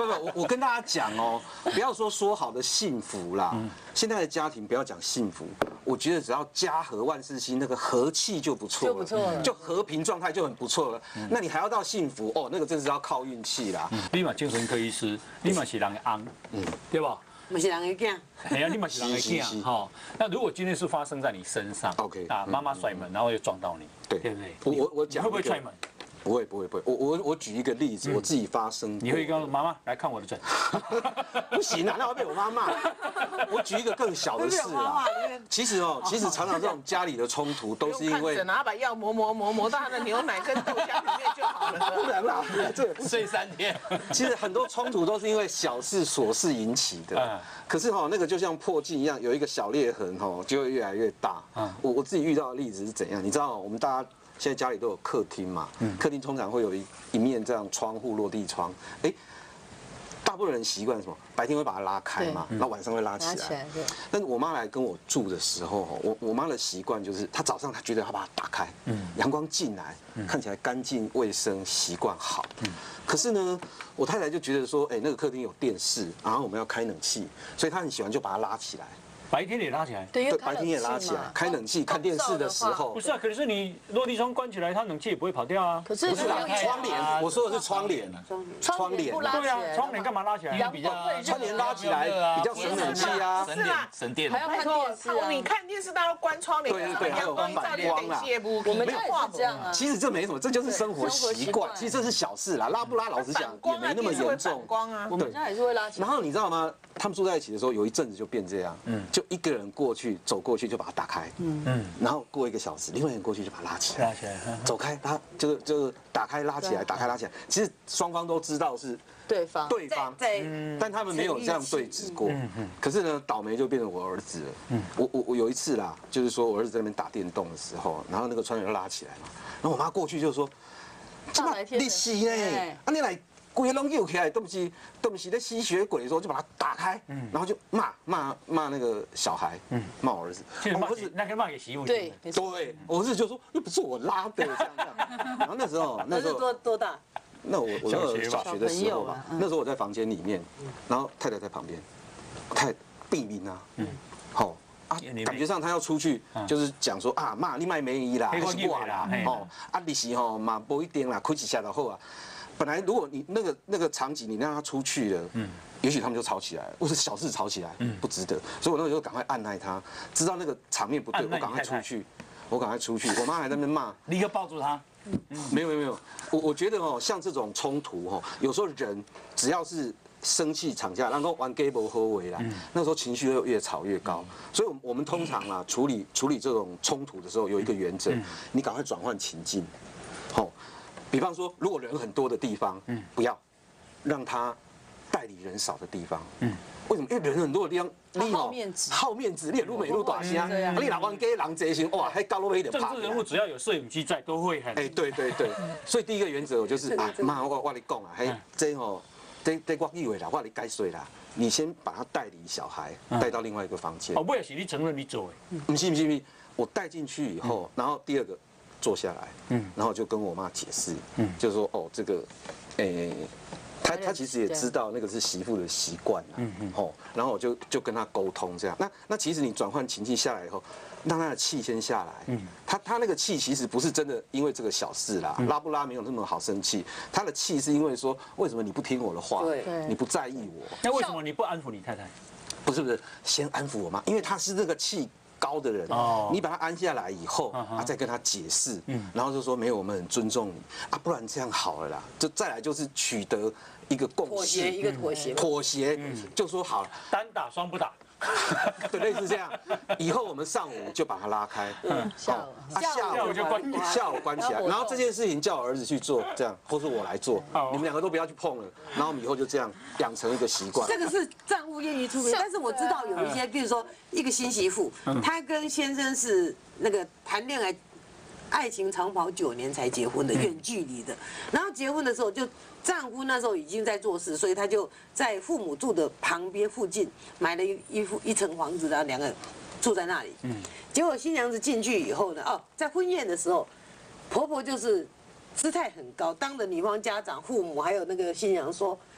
不不，我我跟大家讲哦，不要说说好的幸福啦，现在的家庭不要讲幸福，我觉得只要家和万事兴，那个和气就不错了， 就不错了， 就和平状态就很不错了。那你还要到幸福哦，那个真是要靠运气啦。 你嘛精神科医师，你嘛是人的翁，嗯，对吧？ 不是人的囝， 哎呀，你嘛是人的囝哈。那如果今天是发生在你身上 ，OK， 啊，妈妈摔门，然后又撞到你， 对对不对？ 我我我讲会不会踹门？ 不会不会不会，我我我举一个例子，我自己发生。 你会跟妈妈来看我的诊？ 不行啊，那会被我妈骂。我举一个更小的事啊，其实哦，其实常常这种家里的冲突都是因为， 然后把药磨磨磨磨到他的牛奶跟豆浆里面就好了。 不能啦，这个睡三天。 其实很多冲突都是因为小事琐事引起的。可是哈，那个就像破镜一样，有一个小裂痕哈，就会越来越大。我我自己遇到的例子是怎样？你知道，我们大家。现在家里都有客厅嘛，客厅通常会有一一面这样窗户落地窗，哎，大部分人习惯什么？白天会把它拉开嘛，那晚上会拉起来。但是我妈来跟我住的时候，我我妈的习惯就是，她早上她觉得她把它打开，阳光进来，看起来干净卫生，习惯好。可是呢，我太太就觉得说，哎，那个客厅有电视，然后我们要开冷气，所以她很喜欢就把它拉起来。 白天也拉起来， 对， 白天也拉起来，开冷气、看电视的时候， 不是啊？可是你落地窗关起来，它冷气也不会跑掉啊。 可是不是啦，窗帘，我说的是窗帘， 窗帘不拉起来， 窗帘干嘛拉起来？ 因为比较窗帘拉起来比较省冷气啊， 省电省电。 还要看电视啊， 你看电视当然关窗帘， 对对，还有反光啦。 我们家也是这样啊。 其实这没什么，这就是生活习惯。其实这是小事啦，拉不拉，老实讲也没那么严重。 光啊， 我们家也是会拉起来。 然后你知道吗？他们住在一起的时候，有一阵子就变这样，嗯，就一个人过去走过去就把它打开，嗯嗯，然后过一个小时，另外一个人过去就把它拉起来， 拉起来， 走开，他就是就是打开拉起来，打开拉起来。其实双方都知道是对方对方，但他们没有这样对峙过。可是呢，倒霉就变成我儿子了。我我我有一次啦，就是说我儿子在那边打电动的时候，然后那个窗帘就拉起来嘛，然后我妈过去就说：“这么你死呢？啊你来。”规个拢扭起来，都不是都不是在吸血鬼的时候就把它打开，然后就骂骂骂那个小孩，骂我儿子， 我儿子那个骂给媳妇， 对对，我儿子就说又不是我拉的这样这样，然后那时候那时候多多大？ 那我我那个小学的时候吧，那时候我在房间里面，然后太太在旁边，太避名啊，嗯，好。啊，感觉上他要出去，就是讲说啊，骂你卖没意啦，还是我啦，哦，啊，你是吼嘛不一定啦，开始下到后啊。本来如果你那个那个场景你让他出去了，嗯，也许他们就吵起来了，或是小事吵起来，嗯，不值得。所以我那时候赶快按捺他，知道那个场面不对，我赶快出去，我赶快出去。我妈还在那边骂， 立刻抱住他。 没有没有没有，我我觉得哦，像这种冲突哦，有时候人只要是生气吵架，然后玩 game 和为啦，那时候情绪会越吵越高。所以，我们通常啊处理处理这种冲突的时候，有一个原则，你赶快转换情境，好。比方说，如果人很多的地方，嗯，不要让他代理人少的地方，嗯，为什么？因为人很多的地方， 你好面子， 好面子，你也路美路大声，你老玩给人贼行，哇，还高了一点。 政治人物只要有摄影机在，都会很。 哎，对对对，所以第一个原则我就是啊，妈，我我跟你讲啊，嘿，这吼，这这我以为啦，我你该睡啦，你先把他带离小孩，带到另外一个房间。 哦，我也是你承认你做的， 不是不是不是，我带进去以后，然后第二个。坐下来，嗯，然后就跟我妈解释，嗯，就说哦，这个，诶，他他其实也知道那个是媳妇的习惯啦，嗯嗯，哦，然后我就就跟他沟通这样，那那其实你转换情境下来以后，让他的气先下来，嗯，他他那个气其实不是真的因为这个小事啦，拉不拉没有那么好生气，他的气是因为说为什么你不听我的话，对，你不在意我， 那为什么你不安抚你太太？ 不是不是，先安抚我妈，因为他是这个气。高的人，你把他安下来以后，啊，再跟他解释，然后就说没有，我们很尊重你啊，不然这样好了啦。就再来就是取得一个共识， 一个妥协， 妥协，就说好了， 单打双不打， 对，类似这样。以后我们上午就把它拉开， 下午下午就关， 下午关起来，然后这件事情叫我儿子去做，这样，或是我来做，你们两个都不要去碰了，然后我们以后就这样养成一个习惯。 这个是丈夫愿意出面，但是我知道有一些，比如说一个新媳妇，她跟先生是那个谈恋爱，爱情长跑九年才结婚的，远距离的，然后结婚的时候就。丈夫那时候已经在做事，所以他就在父母住的旁边附近买了一一户一层房子，然后两个住在那里。嗯，结果新娘子进去以后呢，哦，在婚宴的时候，婆婆就是姿态很高，当着女方家长、父母还有那个新娘说：“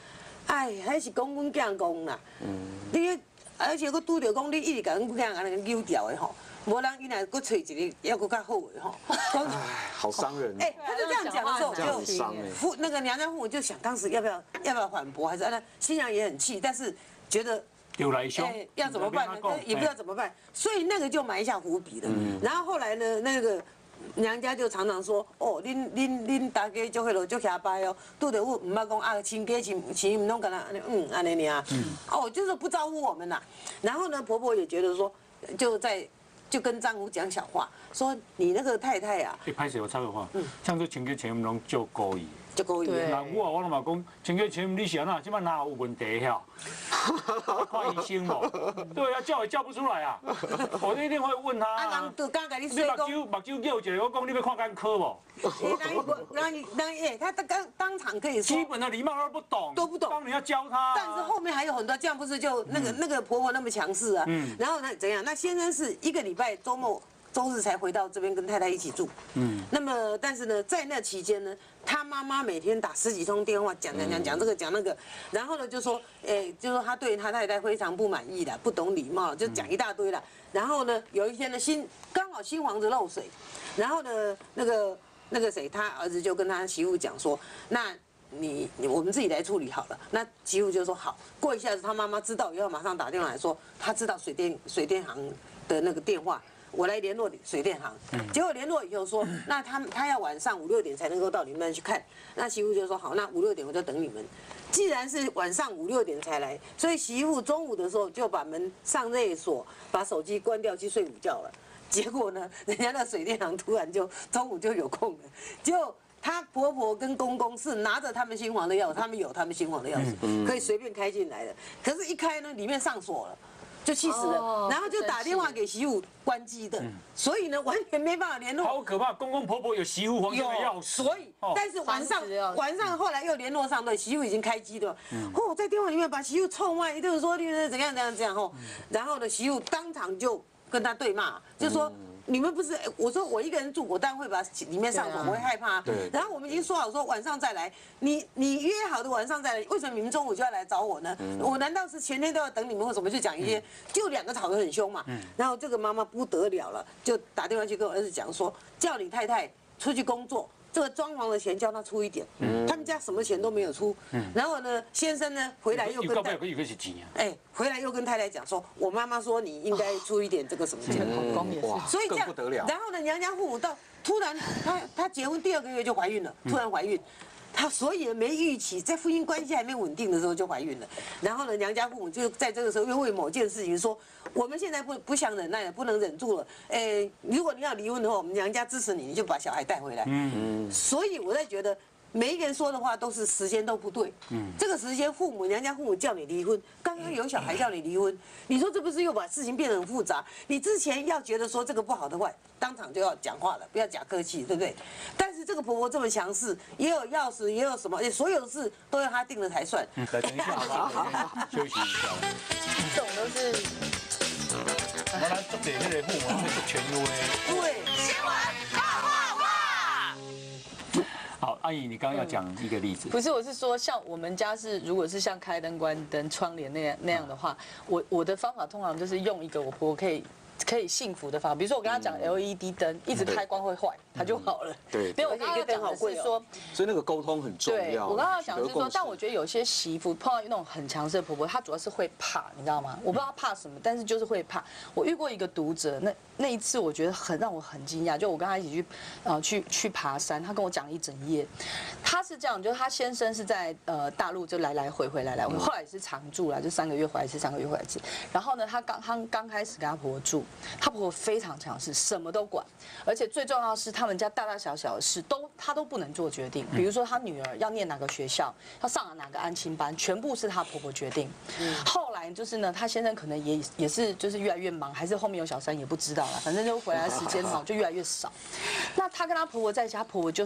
哎，还是讲阮囝讲啦，你而且佫拄着讲你一直甲阮囝安尼扭掉的吼。 无人伊若搁找一个要搁较好的吼， 哎，好伤人。 哎，他就这样讲的时候， 就父那个娘家父母就想，当时要不要要不要反驳，还是那新娘也很气，但是觉得丢来凶， 要怎么办呢？也不知道怎么办，所以那个就埋下伏笔了。然后后来呢，那个娘家就常常说，哦，恁恁恁大家就迄落就下拜哦，拄着我唔捌讲啊，亲家亲亲唔拢干那嗯安尼尔，哦，就是不招呼我们啦。然后呢，婆婆也觉得说，就在。 就跟丈夫讲小话，说你那个太太啊， 一拍手我插个话，像这亲家亲拢就故意， 就故意。 那我我嘛讲，亲家亲你是安那，即摆哪有问题遐？看医生无？对啊，叫也叫不出来啊。我一定会问他。 啊，人就刚甲你你说讲， 目睭目睭叫一个，我讲你要看肝科无？ 人人人哎，他当当场可以说， 基本的礼貌都不懂， 都不懂， 当你要教他。 但是后面还有很多，这样不是就那个那个婆婆那么强势啊？嗯。然后呢怎样？那先生是一个礼拜周末。 周日才回到这边跟太太一起住，嗯，那么但是呢，在那期间呢，他妈妈每天打十几通电话，讲讲讲讲这个讲那个，然后呢就说，哎，就说他对他太太非常不满意的，不懂礼貌，就讲一大堆了。然后呢，有一天呢，新刚好新房子漏水，然后呢，那个那个谁，他儿子就跟他媳妇讲说，那你你我们自己来处理好了。那媳妇就说好。过一下子，他妈妈知道以后，马上打电话来说，他知道水电水电行的那个电话。 我来联络水电行，结果联络以后说，那他他要晚上五六点才能够到你们那去看。那媳妇就说好，那五六点我就等你们。既然是晚上五六点才来，所以媳妇中午的时候就把门上内锁，把手机关掉去睡午觉了。结果呢，人家那水电行突然就中午就有空了，就。 她婆婆跟公公是拿着他们新房的钥匙，他们有他们新房的钥匙，可以随便开进来的。可是，一开呢，里面上锁了，就气死了。然后就打电话给媳妇关机的，所以呢，完全没办法联络。 好可怕！公公婆婆有媳妇房间的钥匙， 所以，但是晚上晚上后来又联络上，对，媳妇已经开机了。哦，在电话里面把媳妇臭骂一顿，说你怎样怎样怎样哦。然后呢，媳妇当场就跟他对骂，就说。 你们不是我说我一个人住，我当然会把里面上锁，我会害怕。对。然后我们已经说好说晚上再来，你你约好的晚上再来，为什么你们中午就要来找我呢？我难道是前天都要等你们或什么？就讲一些，就两个吵得很凶嘛。然后这个妈妈不得了了，就打电话去跟我儿子讲说，叫你太太出去工作。 这个装潢的钱叫他出一点，他们家什么钱都没有出。然后呢，先生呢回来又跟太太，哎，回来又跟太太讲说，我妈妈说你应该出一点这个什么钱。 哇， 所以这样不得了。 然后呢，娘家父母到突然，她她结婚第二个月就怀孕了，突然怀孕。 她所以没预期，在婚姻关系还没稳定的时候就怀孕了。然后呢，娘家父母就在这个时候又为某件事情说，我们现在不不想忍耐了，不能忍住了。哎，如果你要离婚的话，我们娘家支持你，你就把小孩带回来。嗯嗯。所以我在觉得。 每一个人说的话都是时间都不对，嗯，这个时间父母娘家父母叫你离婚，刚刚有小孩叫你离婚，你说这不是又把事情变得很复杂？你之前要觉得说这个不好的话，当场就要讲话了，不要假客气，对不对？但是这个婆婆这么强势，也有钥匙，也有什么，所有的事都要她定了才算。 嗯，来等一下，好，休息一下。 这种都是， 我来做点那个父母这个权威。 对， 新闻大话话。 好，阿姨，你刚刚要讲一个例子。 不是，我是说，像我们家是，如果是像开灯、关灯、窗帘那样那样的话，我我的方法通常就是用一个我婆婆可以可以幸福的方法，比如说我跟她讲 L E D 灯一直开关会坏，它就好了。 对， 没有，我刚刚讲的是说， 所以那个沟通很重对， 要。 我刚刚讲的是说，但我觉得有些媳妇碰到那种很强势的婆婆，她主要是会怕，你知道吗？我不知道怕什么，但是就是会怕。我遇过一个读者，那那一次我觉得很让我很惊讶，就我跟她一起去呃去去爬山，她跟我讲一整夜。她是这样，就是她先生是在呃大陆就来来回回来来回，后来也是常住啦，就三个月回来一次，三个月回来一次。然后呢，她刚她刚开始跟她婆婆住，她婆婆非常强势，什么都管，而且最重要的是他们家大大小小的事都她都不能做决定，比如说她女儿要念哪个学校，要上哪个安亲班，全部是她婆婆决定。后来就是呢，她先生可能也也是就是越来越忙，还是后面有小三也不知道了，反正就回来的时间哈就越来越少。那她跟她婆婆在一起，她婆婆就是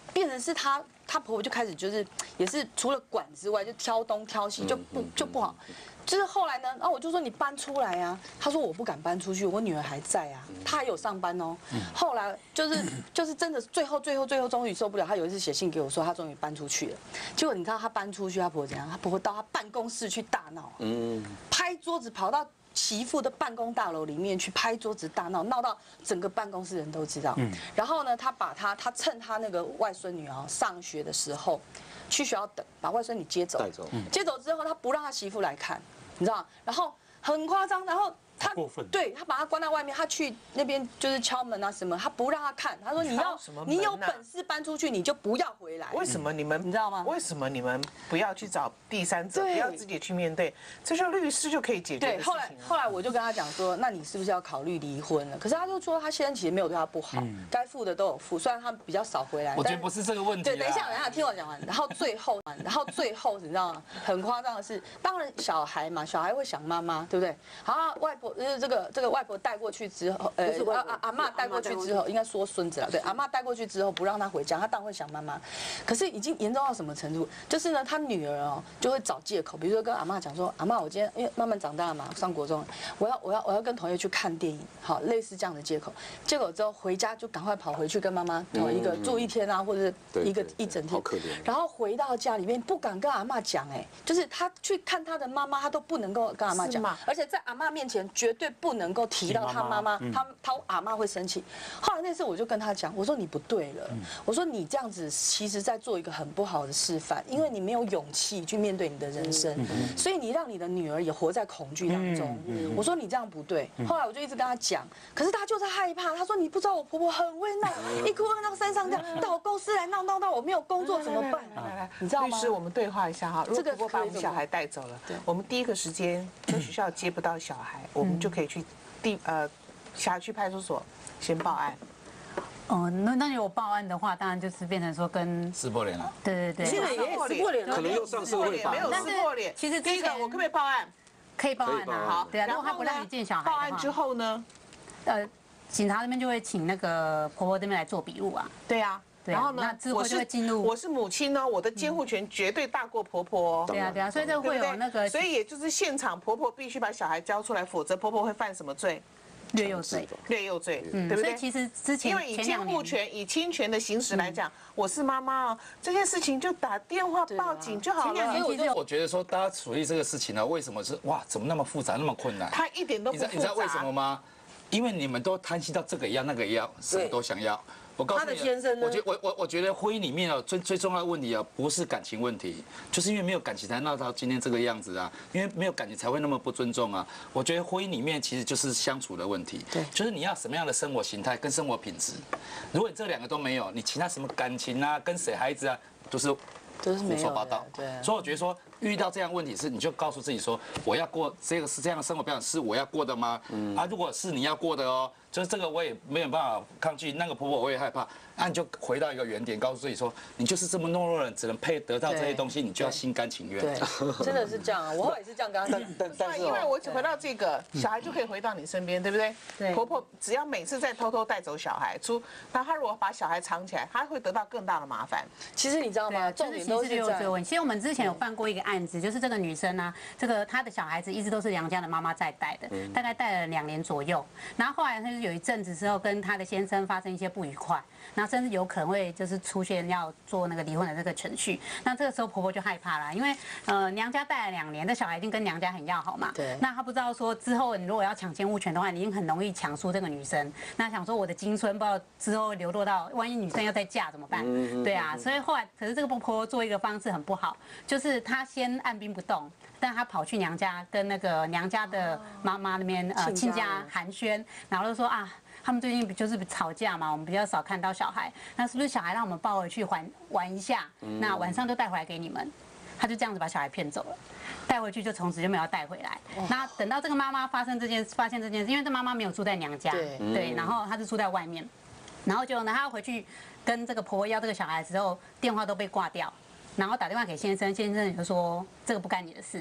变成是她她婆婆就开始就是也是除了管之外，就挑东挑西，就不就不好。就是后来呢，然后我就说你搬出来啊，他说我不敢搬出去，我女儿还在啊，她还有上班哦。后来就是就是真的最后最后最后终于受不了，她有一次写信给我说她终于搬出去了。结果你知道她搬出去，她婆婆怎样？她婆婆到她办公室去大闹，嗯，拍桌子跑到媳妇的办公大楼里面去拍桌子大闹，闹到整个办公室人都知道。嗯，然后呢，她把她她趁她那个外孙女啊上学的时候，去学校等，把外孙女接走， 带走， 接走之后，她不让她媳妇来看。你知道，然后很夸张，然后他对他把他关在外面，他去那边就是敲门啊什么，他不让他看，他说你要你有本事搬出去，你就不要回来。 为什么你们你知道吗？ 为什么你们不要去找第三者，不要自己去面对？这就律师就可以解决的事情。 对，后来后来我就跟他讲说，那你是不是要考虑离婚了？可是他就说他先生其实没有对他不好，该付的都有付，虽然他比较少回来。 我觉得不是这个问题。 对，等一下，等一下，听我讲完。然后最后，然后最后你知道吗？很夸张的是，当然小孩嘛，小孩会想妈妈，对不对？好，外婆就是这个这个。外婆带过去之后，呃，阿阿阿嬷带过去之后，应该说孙子了，对，阿嬷带过去之后不让他回家，他当然会想妈妈。可是已经严重到什么程度？就是呢，他女儿哦就会找借口，比如说跟阿嬷讲说，阿嬷，我今天因为慢慢长大了嘛，上国中，我要我要我要跟同学去看电影，好，类似这样的借口。结果之后回家就赶快跑回去跟妈妈哦一个住一天啊，或者是一个一整天， 好可怜。 然后回到家里面不敢跟阿嬷讲，哎，就是他去看他的妈妈，他都不能够跟阿嬷讲，而且在阿嬷面前绝对不能够提到他妈妈，他他阿嬷会生气。后来那次我就跟他讲，我说你不对了，我说你这样子其实在做一个很不好的示范，因为你没有勇气去面对你的人生，所以你让你的女儿也活在恐惧当中。我说你这样不对。后来我就一直跟他讲，可是他就是害怕，他说你不知道我婆婆很会闹，一哭二闹三上吊，到我公司来闹闹到我没有工作怎么办？ 来来， 你知道吗？ 律师，我们对话一下哈。如果婆婆把我们小孩带走了，我们第一个时间在学校接不到小孩，我们就可以去第呃。辖区派出所先报案。 哦，那那如果报案的话，当然就是变成说跟撕破脸了。 对对对， 现在也撕破脸了， 可能又上社会法。 没有撕破脸。 其实第一个，我可不可以报案？ 可以报案啊。好，对啊。如果他不让你见小孩， 报案之后呢？ 呃，警察那边就会请那个婆婆这边来做笔录啊。 对啊。然后呢？ 我是我是母亲呢，我的监护权绝对大过婆婆。 对啊对啊，所以这会有那个， 所以也就是现场婆婆必须把小孩交出来，否则婆婆会犯什么罪？ 略幼罪， 略幼罪，对不对？ 所以其实之前因为以监护权、以侵权的行使来讲，我是妈妈哦，这件事情就打电话报警就好了。 所以我觉得说，大家处理这个事情呢，为什么是哇，怎么那么复杂，那么困难？ 他一点都不复杂。 你知道为什么吗？因为你们都贪心到这个也要那个也要，什么都想要。我告诉你，我觉我我我觉得婚姻里面啊，最最重要的问题啊，不是感情问题，就是因为没有感情才闹到今天这个样子啊，因为没有感情才会那么不尊重啊。我觉得婚姻里面其实就是相处的问题，对，就是你要什么样的生活形态跟生活品质。如果你这两个都没有，你其他什么感情啊，跟谁孩子啊，都是都是胡说八道。 对， 所以我觉得说，遇到这样的问题是，你就告诉自己说，我要过这个是这样的生活标准是我要过的吗？嗯，啊，如果是你要过的哦。就是这个我也没有办法抗拒，那个婆婆我也害怕，那你就回到一个原点，告诉自己说，你就是这么懦弱的人，只能配得到这些东西，你就要心甘情愿。 对，真的是这样啊，我后来也是这样跟他讲。 但但是因为我回到这个小孩就可以回到你身边，对不对？ 对。 婆婆只要每次在偷偷带走小孩，出那他如果把小孩藏起来，他会得到更大的麻烦。 其实你知道吗？重点都是有这个问题。其实我们之前有办过一个案子，就是这个女生呢，这个她的小孩子一直都是娘家的妈妈在带的，大概带了两年左右，然后后来她就有一阵子之后。跟她的先生发生一些不愉快，那甚至有可能会就是出现要做那个离婚的这个程序。那这个时候婆婆就害怕了，因为呃娘家带了两年，这小孩一定跟娘家很要好嘛。 对。 那她不知道说之后你如果要抢监护权的话，你已经很容易抢输这个女生。那想说我的金孙不知道之后流落到，万一女生要再嫁怎么办？对啊，所以后来可是这个婆婆做一个方式很不好，就是她先按兵不动。但她跑去娘家跟那个娘家的妈妈那边呃亲家寒暄，然后就说啊。他们最近就是吵架嘛，我们比较少看到小孩，那是不是小孩让我们抱回去玩玩一下？那晚上就带回来给你们。他就这样子把小孩骗走了，带回去就从此就没有带回来。那等到这个妈妈发生这件发现这件事，因为这妈妈没有住在娘家，对，然后她是住在外面，然后就呢，她要回去跟这个婆婆要这个小孩之后，电话都被挂掉，然后打电话给先生，先生就说这个不干你的事。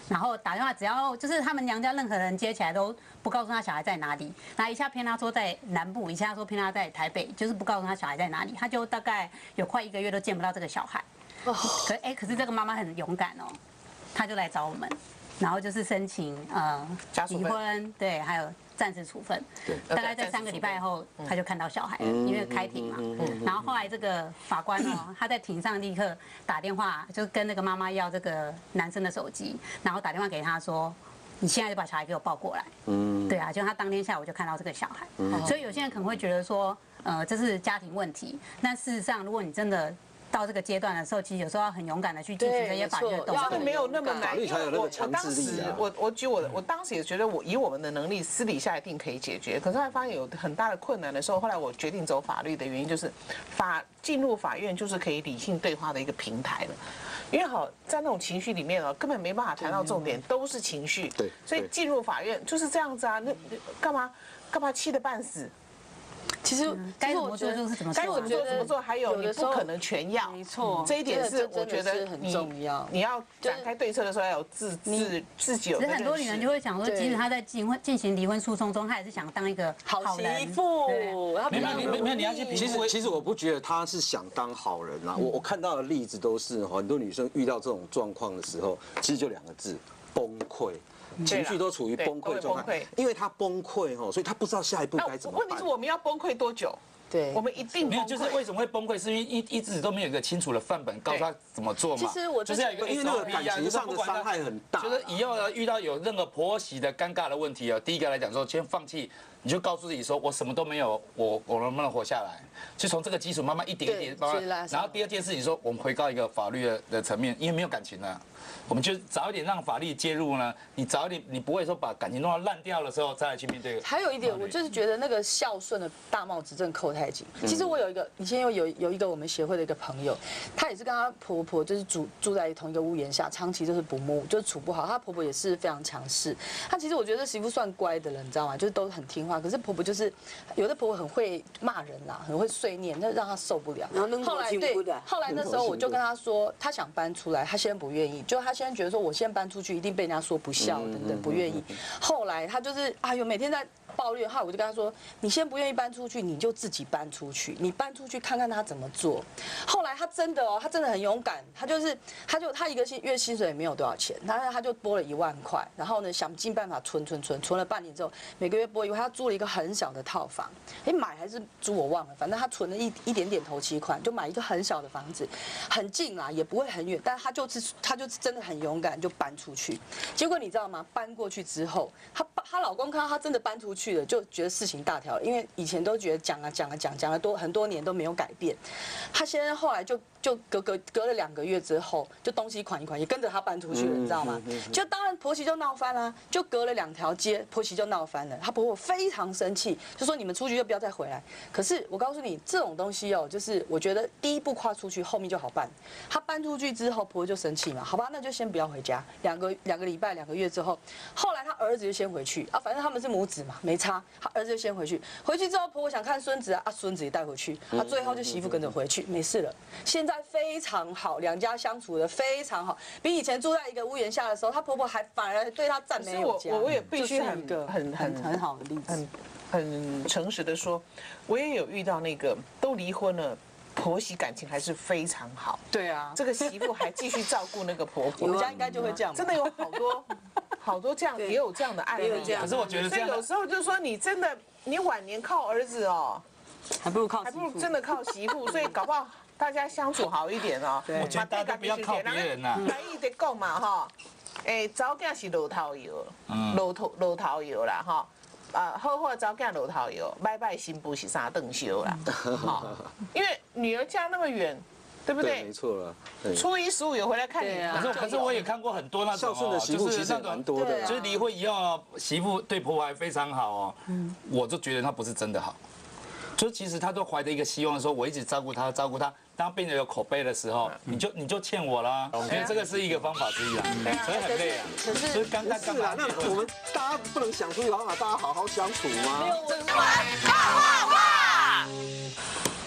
然后打电话只要就是他们娘家任何人接起来都不告诉他小孩在哪里，那一下骗他说在南部，一下说骗他在台北，就是不告诉他小孩在哪里，他就大概有快一个月都见不到这个小孩。可哎，可是这个妈妈很勇敢哦，她就来找我们，然后就是申请呃离婚，对，还有暂时处分。对，大概在三个礼拜后，他就看到小孩了，因为开庭嘛。然后后来这个法官哦，他在庭上立刻打电话，就跟那个妈妈要这个男生的手机，然后打电话给他说。你现在就把小孩给我抱过来，嗯，对啊，就他当天下午就看到这个小孩，所以有些人可能会觉得说，呃，这是家庭问题，但事实上，如果你真的到这个阶段的时候，其实有时候要很勇敢的去进行这些法律的动作， 真的没有那么难。 法律才有那个强制力啊。 我我举我的，我当时也觉得我以我们的能力，私底下一定可以解决。可是后来发现有很大的困难的时候，后来我决定走法律的原因就是，法进入法院就是可以理性对话的一个平台了。因为好在那种情绪里面哦，根本没办法谈到重点，都是情绪。 对， 所以进入法院就是这样子啊，那干嘛干嘛气得半死？ 其实该怎么做就是怎么做， 该怎么做怎么做，还有你不可能全要， 没错， 这一点是我觉得很重要。 你要展开对策的时候要有自自自己有。 其实很多女人就会想说，即使她在进婚进行离婚诉讼中，她也是想当一个好媳妇。 没有没有没有，你要去评估。 其实其实我不觉得她是想当好人啦，我我看到的例子都是很多女生遇到这种状况的时候，其实就两个字：崩溃。情绪都处于崩溃状态，因为他崩溃哦，所以他不知道下一步该怎么办。 问题是我们要崩溃多久？ 对， 我们一定没有，就是为什么会崩溃，是因为一一直都没有一个清楚的范本告诉他怎么做嘛。 其实我就是要一个， 因为那个感情上的伤害很大。 就是以后呢遇到有任何婆媳的尴尬的问题啊，第一个来讲说，先放弃，你就告诉自己说，我什么都没有，我我能不能活下来？就从这个基础慢慢一点一点慢慢。然后第二件事情说，我们回到一个法律的的层面，因为没有感情了。我们就早一点让法律介入呢，你早一点，你不会说把感情弄到烂掉的时候再来去面对。 还有一点，我就是觉得那个孝顺的大帽子真的扣太紧。其实我有一个以前有有有一个我们协会的一个朋友，她也是跟她婆婆就是住住在同一个屋檐下，长期就是不睦，就是处不好。她婆婆也是非常强势。她其实我觉得媳妇算乖的人，你知道吗？就是都很听话。可是婆婆就是有的婆婆很会骂人啦，很会碎念，那让她受不了。后来对，后来那时候我就跟她说，她想搬出来，她先不愿意，就她现在觉得说我先搬出去一定被人家说不孝等等，不愿意。后来她就是哎呦每天在抱怨，后来我就跟她说，你先不愿意搬出去，你就自己搬出去，你搬出去看看她怎么做。后来她真的哦，她真的很勇敢，她就是她就她一个月薪水也没有多少钱，然后她就拨了一万块，然后呢想尽办法存存存，存了半年之后，每个月拨一万，她租了一个很小的套房，哎买还是租我忘了，反正她存了一一点点头期款，就买一个很小的房子，很近啦，也不会很远，但她就是她就是真的很勇敢，就搬出去。结果你知道吗？搬过去之后，她她老公看到她真的搬出去了，就觉得事情大条了，因为以前都觉得讲啊讲啊讲讲了多很多年都没有改变。她现在后来就就隔隔隔了两个月之后，就东西款一款也跟着她搬出去了，你知道吗？就当然婆媳就闹翻了，就隔了两条街，婆媳就闹翻了。她婆婆非常生气，就说你们出去就不要再回来。可是我告诉你，这种东西哦，就是我觉得第一步跨出去，后面就好办。她搬出去之后，婆婆就生气嘛，好吧，那就先不要回家。两个两个礼拜、两个月之后，后来她儿子就先回去啊，反正他们是母子嘛，没差。她儿子就先回去，回去之后婆婆想看孙子啊，啊孙子也带回去，啊最后就媳妇跟着回去，没事了。现在非常好，两家相处的非常好，比以前住在一个屋檐下的时候，她婆婆还反而对她赞美有加。 我我也必须很很很很好的例子， 很很诚实的说，我也有遇到那个都离婚了。婆媳感情还是非常好， 对啊， 这个媳妇还继续照顾那个婆婆， 我们家应该就会这样， 真的有好多好多这样，也有这样的案例。 可是我觉得， 所以有时候就说你真的，你晚年靠儿子哦， 还不如靠， 还不如真的靠媳妇，所以搞不好大家相处好一点哦。 我觉得大家不要靠别人呐。 来一直讲嘛哈，诶，早囝是路头油，路头路头油啦哈。啊，好好早嫁路头油，拜拜新妇是三顿烧啦，哈，因为女儿嫁那么远，对不对？ 没错了。 初一十五有回来看你。 可是可是我也看过很多那种孝顺的媳妇，其实蛮多的。 就是离婚以后，媳妇对婆婆还非常好哦，我就觉得她不是真的好。就其实她都怀着一个希望，说我一直照顾她，照顾她。当变得有口碑的时候，你就你就欠我啦。我觉得这个是一个方法之一啦，所以很累啊。 可是， 所以刚刚刚是啊，那我们大家不能想出一个方法，大家好好相处吗？ 没有， 哇哇哇！ 好。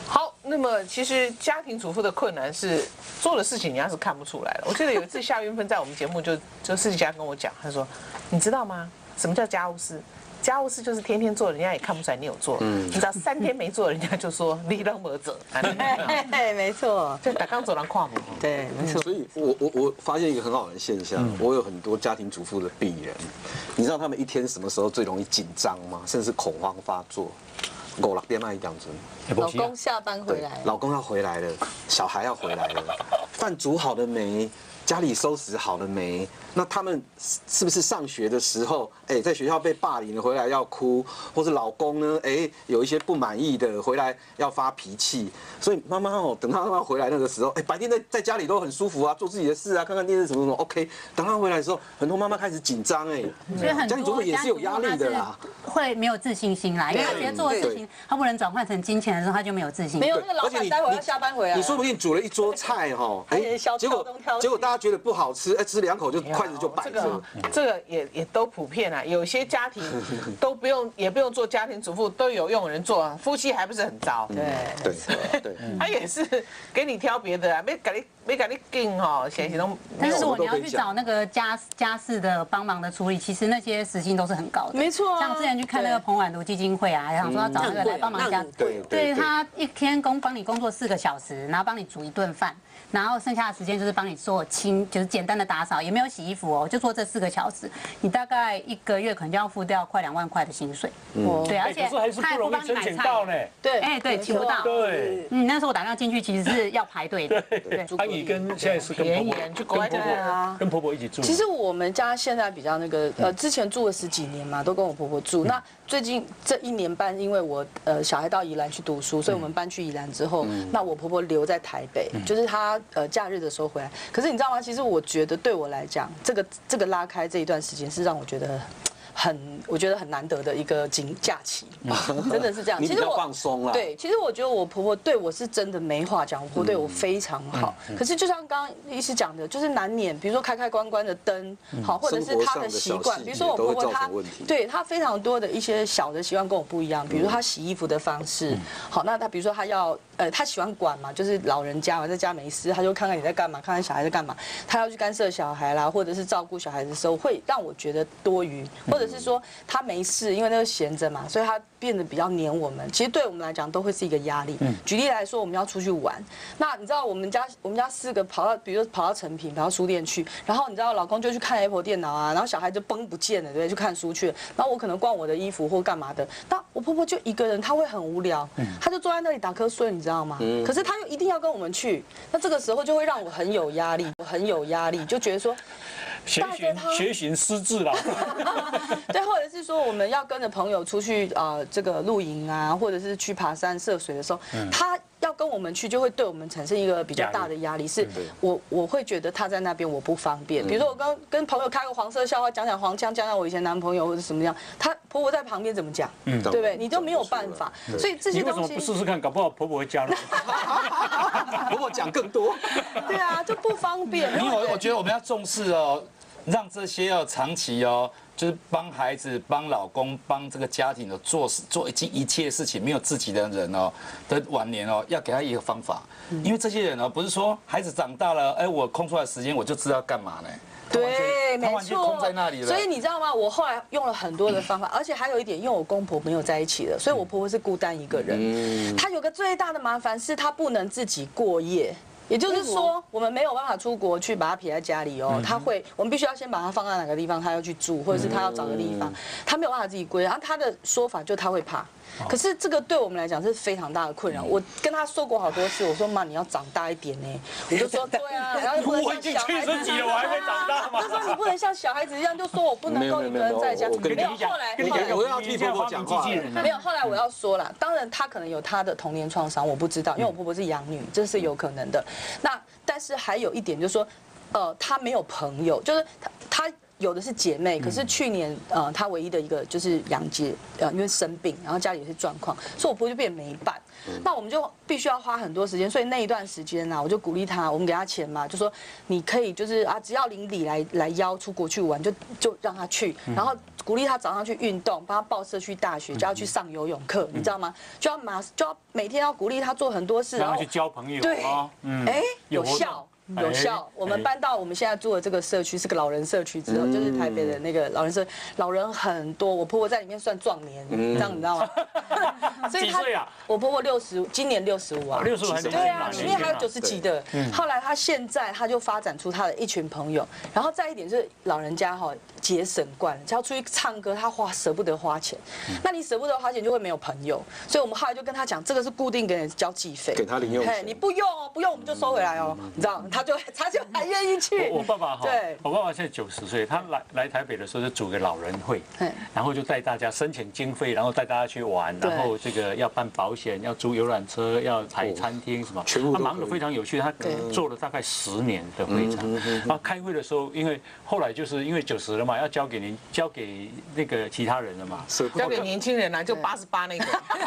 那么其实家庭主妇的困难是做的事情，人家是看不出来的。我记得有一次夏云芬在我们节目就就私底下跟我讲，他说：“你知道吗？什么叫家务事？家务事就是天天做，人家也看不出来你有做。嗯，你知道三天没做，人家就说你让没做。 对，没错， 就打刚走廊跨步。 对，没错。 所以我我我发现一个很好的现象，我有很多家庭主妇的病人，你知道他们一天什么时候最容易紧张吗？甚至恐慌发作。五六点那一点钟， 老公下班回来， 老公要回来了，小孩要回来了，饭煮好了没？家里收拾好了没？那他们是不是上学的时候，哎，在学校被霸凌了，回来要哭，或是老公呢，哎，有一些不满意的，回来要发脾气。所以妈妈哦，等他妈妈回来那个时候，哎，白天在在家里都很舒服啊，做自己的事啊，看看电视什么什么 ，OK。等他回来的时候，很多妈妈开始紧张，哎， 所以很家庭主妇也是有压力的啦， 会没有自信心啦，因为他觉得做的事情他不能转换成金钱的时候，他就没有自信。 没有那个老板待会要下班回来， 你说不定煮了一桌菜哈，哎，结果结果大家觉得不好吃，哎，吃两口就筷子就摆着。 这个也也都普遍啊，有些家庭都不用也不用做家庭主妇，都有佣人做，夫妻还不是很糟。 对对对， 他也是给你挑别的啊，没给你没给你定哈，写写都。 但是如果你要去找那个家家事的帮忙的处理，其实那些时薪都是很高的。 没错， 像之前去看那个彭婉如基金会啊，想说要找那个来帮忙家， 对对他一天工帮你工作四个小时，然后帮你煮一顿饭。然后剩下的时间就是帮你做清，就是简单的打扫，也没有洗衣服哦，就做这四个小时，你大概一个月可能就要付掉快两万块的薪水。嗯，对，而且还是不容易申请到呢。 对，哎，对，请不到。 对， 嗯，那时候我打电话进去其实是要排队的。 对，阿姨跟现在是跟婆婆， 去国外跟婆婆跟婆婆一起住。 其实我们家现在比较那个，呃，之前住了十几年嘛，都跟我婆婆住。那最近这一年半，因为我呃小孩到宜兰去读书，所以我们搬去宜兰之后，那我婆婆留在台北，就是她呃假日的时候回来。可是你知道吗？其实我觉得对我来讲，这个这个拉开这一段时间是让我觉得很，我觉得很难得的一个景假期，真的是这样。 你比较放松了。 对，其实我觉得我婆婆对我是真的没话讲，我婆婆对我非常好。可是就像刚刚医师讲的，就是难免，比如说开开关关的灯，好，或者是她的习惯，比如说我婆婆她，对她非常多的一些小的习惯跟我不一样，比如说她洗衣服的方式，好，那她比如说她要。呃，他喜欢管嘛，就是老人家嘛，在家没事，他就看看你在干嘛，看看小孩在干嘛。他要去干涉小孩啦，或者是照顾小孩的时候，会让我觉得多余，或者是说他没事，因为那个闲着嘛，所以他变得比较黏我们。其实对我们来讲都会是一个压力。举例来说，我们要出去玩，那你知道我们家我们家四个跑到，比如说跑到成品，跑到书店去，然后你知道老公就去看 Apple 电脑啊，然后小孩就崩不见了，对不对？去看书去了，然后我可能逛我的衣服或干嘛的，那我婆婆就一个人，她会很无聊，她就坐在那里打瞌睡，你知道。知道吗？可是他又一定要跟我们去，那这个时候就会让我很有压力，我很有压力，就觉得说， 学寻学寻失智了。 对，或者是说我们要跟着朋友出去啊、呃，这个露营啊，或者是去爬山涉水的时候，他要跟我们去，就会对我们产生一个比较大的压力。是我我会觉得他在那边我不方便，比如说我跟跟朋友开个黄色笑话，讲讲黄腔，讲讲我以前男朋友或者什么样，他婆婆在旁边怎么讲，对不对？你都没有办法，所以这些东西。 你为什么不试试看？搞不好婆婆会加入。 婆婆讲更多。 对啊，就不方便。 因为我我觉得我们要重视哦，让这些要长期哦。就是帮孩子、帮老公、帮这个家庭的做事、做一一切事情，没有自己的人哦的晚年哦，要给他一个方法，因为这些人哦，不是说孩子长大了，哎，我空出来时间我就知道干嘛呢？ 对，没错。 在那里了。 所以你知道吗？我后来用了很多的方法，而且还有一点，因为我公婆没有在一起了，所以我婆婆是孤单一个人。她有个最大的麻烦是她不能自己过夜。也就是说，我们没有办法出国去把他撇在家里哦，他会，我们必须要先把他放在哪个地方，他要去住，或者是他要找个地方，他没有办法自己归。然后他的说法就他会怕，可是这个对我们来讲是非常大的困扰。我跟他说过好多次，我说妈，你要长大一点呢。我就说对啊，然后我已经七十几了，我还没长大吗？ 他说你不能像小孩子一样，就说我不能够一个人在家。没有，后来后来我要替婆婆讲话。 没有，后来我要说了，当然他可能有他的童年创伤，我不知道，因为我婆婆是养女，这是有可能的。那但是还有一点就是说，呃，他没有朋友，就是他他有的是姐妹，可是去年呃，她唯一的一个就是杨姐呃，因为生病，然后家里有些状况，所以我婆婆就变没伴。那我们就必须要花很多时间，所以那一段时间呢、啊，我就鼓励她，我们给她钱嘛，就说你可以就是啊，只要邻里来来邀出国去玩，就就让她去，然后鼓励她早上去运动，帮她报社区大学，就要去上游泳课，你知道吗？就要马就要每天要鼓励她做很多事， 然后去交朋友， 对， 嗯， 哎，有效。有效。我们搬到我们现在住的这个社区是个老人社区之后，就是台北的那个老人社，老人很多，我婆婆在里面算壮年，这样你知道吗？ 几岁啊？ 我婆婆六十，今年六十五啊， 六十五还对啊，里面还有九十几的。后来她现在她就发展出她的一群朋友，然后再一点就是老人家哈节省惯了，只要出去唱歌，她花舍不得花钱，那你舍不得花钱就会没有朋友，所以我们后来就跟她讲，这个是固定给你交际费， 给她零用钱， 你不用哦，不用我们就收回来哦，你知道，她就她就还愿意去。 我爸爸哈， 对， 我爸爸现在九十岁，他来来台北的时候就组个老人会，然后就带大家申请经费，然后带大家去玩，然后这个要办保险，要租游览车，要排餐厅什么，他忙得非常有趣，他做了大概十年的会场。然后开会的时候，因为后来就是因为九十了嘛，要交给您，交给那个其他人了嘛， 交给年轻人啊，就八十八那个。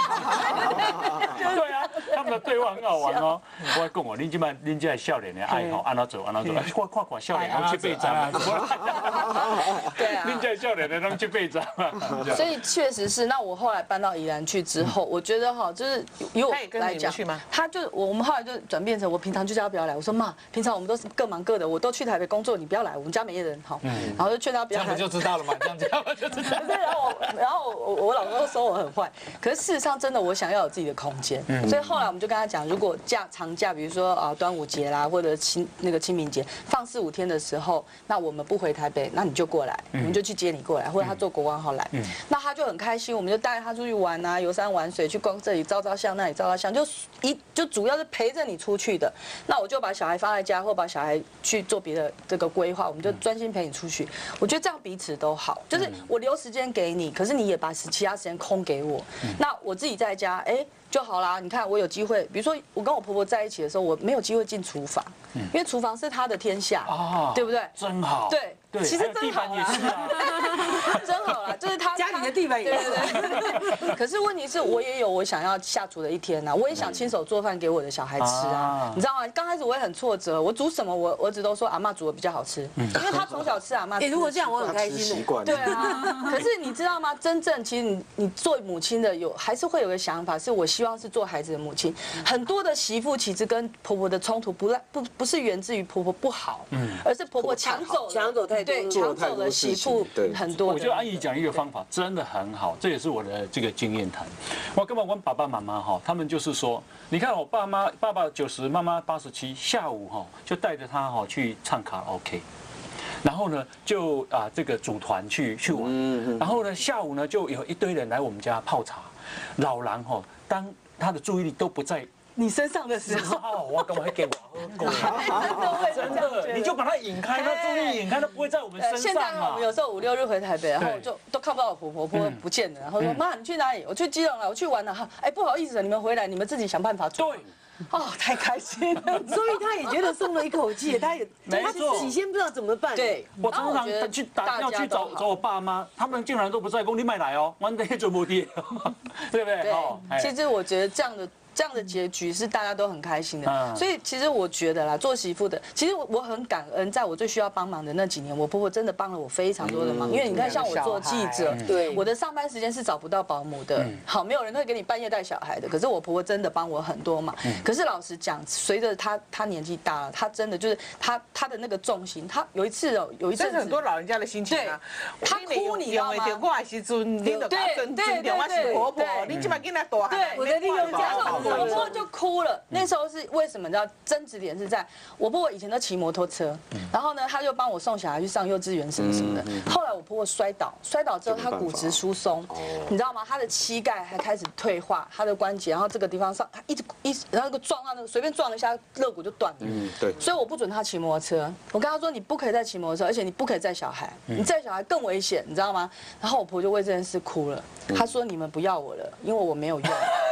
对啊，他们的对话很好玩哦。我讲哦，恁今摆恁这少年的爱好按哪走按哪走，我看看少年拢去备战。 对啊， 恁这少年的拢去备战嘛。 所以确实是，那我后来搬到宜兰去之后，我觉得哈，就是以我来讲，他就我们后来就转变成我平常就叫他不要来。我说妈，平常我们都是各忙各的，我都去台北工作，你不要来，我们家没人好。然后就劝他不要来。 这样不就知道了嘛？这样子就知道。 然后我然后我我老公都说我很坏，可是事实上真的我想要有自己的空间，所以后来我们就跟他讲，如果假长假，比如说啊端午节啦，或者清那个清明节放四五天的时候，那我们不回台北，那你就过来，我们就去接你过来，或者他坐国光号来，那他就很开心，我们就带他出去玩啊，游山玩水，去逛这里照照相，那里照照相，就一就主要是陪着你出去的。那我就把小孩放在家，或把小孩去做别的这个规划，我们就专心陪你出去。我觉得这样彼此都好，就是我留时间给你，可是你也把其他时间空给我。那我自己在家，哎。就好啦，你看我有机会，比如说我跟我婆婆在一起的时候，我没有机会进厨房，因为厨房是她的天下，对不对？ 真好。 对，其实真好啦，真好啦，就是她家里的地板也是。 对。可是问题是我也有我想要下厨的一天呐，我也想亲手做饭给我的小孩吃啊，你知道吗？刚开始我也很挫折，我煮什么我儿子都说阿嬷煮的比较好吃，因为他从小吃阿嬷。 哎，如果这样我很开心的。 对啊。可是你知道吗？真正其实你你做母亲的有还是会有个想法，是我希望。希望是做孩子的母亲，很多的媳妇其实跟婆婆的冲突不不不是源自于婆婆不好，嗯，而是婆婆抢走抢走太多， 对，抢走了媳妇很多。 我觉得安姨讲一个方法真的很好，这也是我的这个经验谈。我根本我爸爸妈妈哈，他们就是说，你看我爸妈，爸爸九十，妈妈八十七，下午哈就带着他哈去唱卡拉 OK。然后呢，就啊这个组团去去玩，然后呢下午呢就有一堆人来我们家泡茶，老人哈，当他的注意力都不在你身上的时候， 我干嘛还给我喝？真的，你就把他引开，他注意力引开，他不会在我们身上。 现在我们有时候五六日回台北，然后就都看不到我婆婆，婆婆不见了，然后说妈你去哪里？我去基隆了，我去玩了哈。哎不好意思，你们回来，你们自己想办法做。 对。 哦，太开心了， 所以他也觉得松了一口气，他也他起先不知道怎么办。 对， 我常常去打要去找找我爸妈，他们竟然都不在工，你买来哦，完全做不掉，对不对？ 对，其实我觉得这样的。这样的结局是大家都很开心的，所以其实我觉得啦，做媳妇的，其实我很感恩，在我最需要帮忙的那几年，我婆婆真的帮了我非常多的忙。因为你看，像我做记者，对，我的上班时间是找不到保姆的，好，没有人会给你半夜带小孩的。可是我婆婆真的帮我很多忙。可是老实讲，随着她她年纪大了，她真的就是她她的那个重心，她有一次哦，有一次很多老人家的心情啊， 她哭，你知道吗？ 我还是尊，你都尊尊重我是婆婆，你起码跟她多对，我的利用加上。我婆婆就哭了。那时候是为什么？你知道争执点是在我婆婆以前都骑摩托车，然后呢，她就帮我送小孩去上幼稚园什么什么的。后来我婆婆摔倒，摔倒之后她骨质疏松，你知道吗？她的膝盖还开始退化，她的关节，然后这个地方上，她一直一然后个撞到那个随便撞了一下，肋骨就断了。嗯，对。所以我不准她骑摩托车，我跟她说你不可以再骑摩托车，而且你不可以载小孩，你载小孩更危险，你知道吗？然后我婆婆就为这件事哭了，她说你们不要我了，因为我没有用。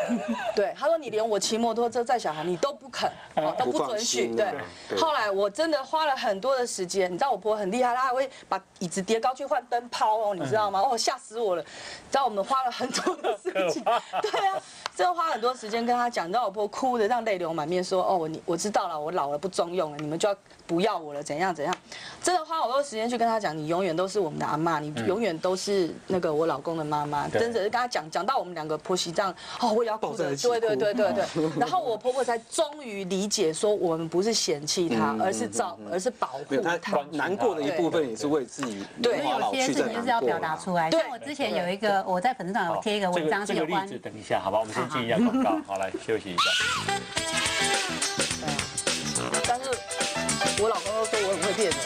对，他说你连我骑摩托车载小孩你都不肯，哦都不准许。对，后来我真的花了很多的时间，你知道我婆很厉害，她还会把椅子叠高去换灯泡哦，你知道吗？哦，吓死我了！知道我们花了很多的事情，对啊，真的花很多时间跟她讲，你知道我婆哭的让泪流满面，说哦我你我知道了，我老了不中用了，你们就要不要我了，怎样怎样，真的花好多时间去跟她讲，你永远都是我们的阿嬷，你永远都是那个我老公的妈妈，真的是跟她讲讲到我们两个婆媳这样，哦我也要哭的，对对对对对，然后我婆婆才终于理解说我们不是嫌弃她，而是照而是保护她， 难过的一部分也是为自己对有些事情就是要表达出来，像我之前有一个我在粉丝团有贴一个文章是有关， 这个例子等一下，好吧，我们先进一下广告，好来休息一下。 但是我老公都说我很会骗人。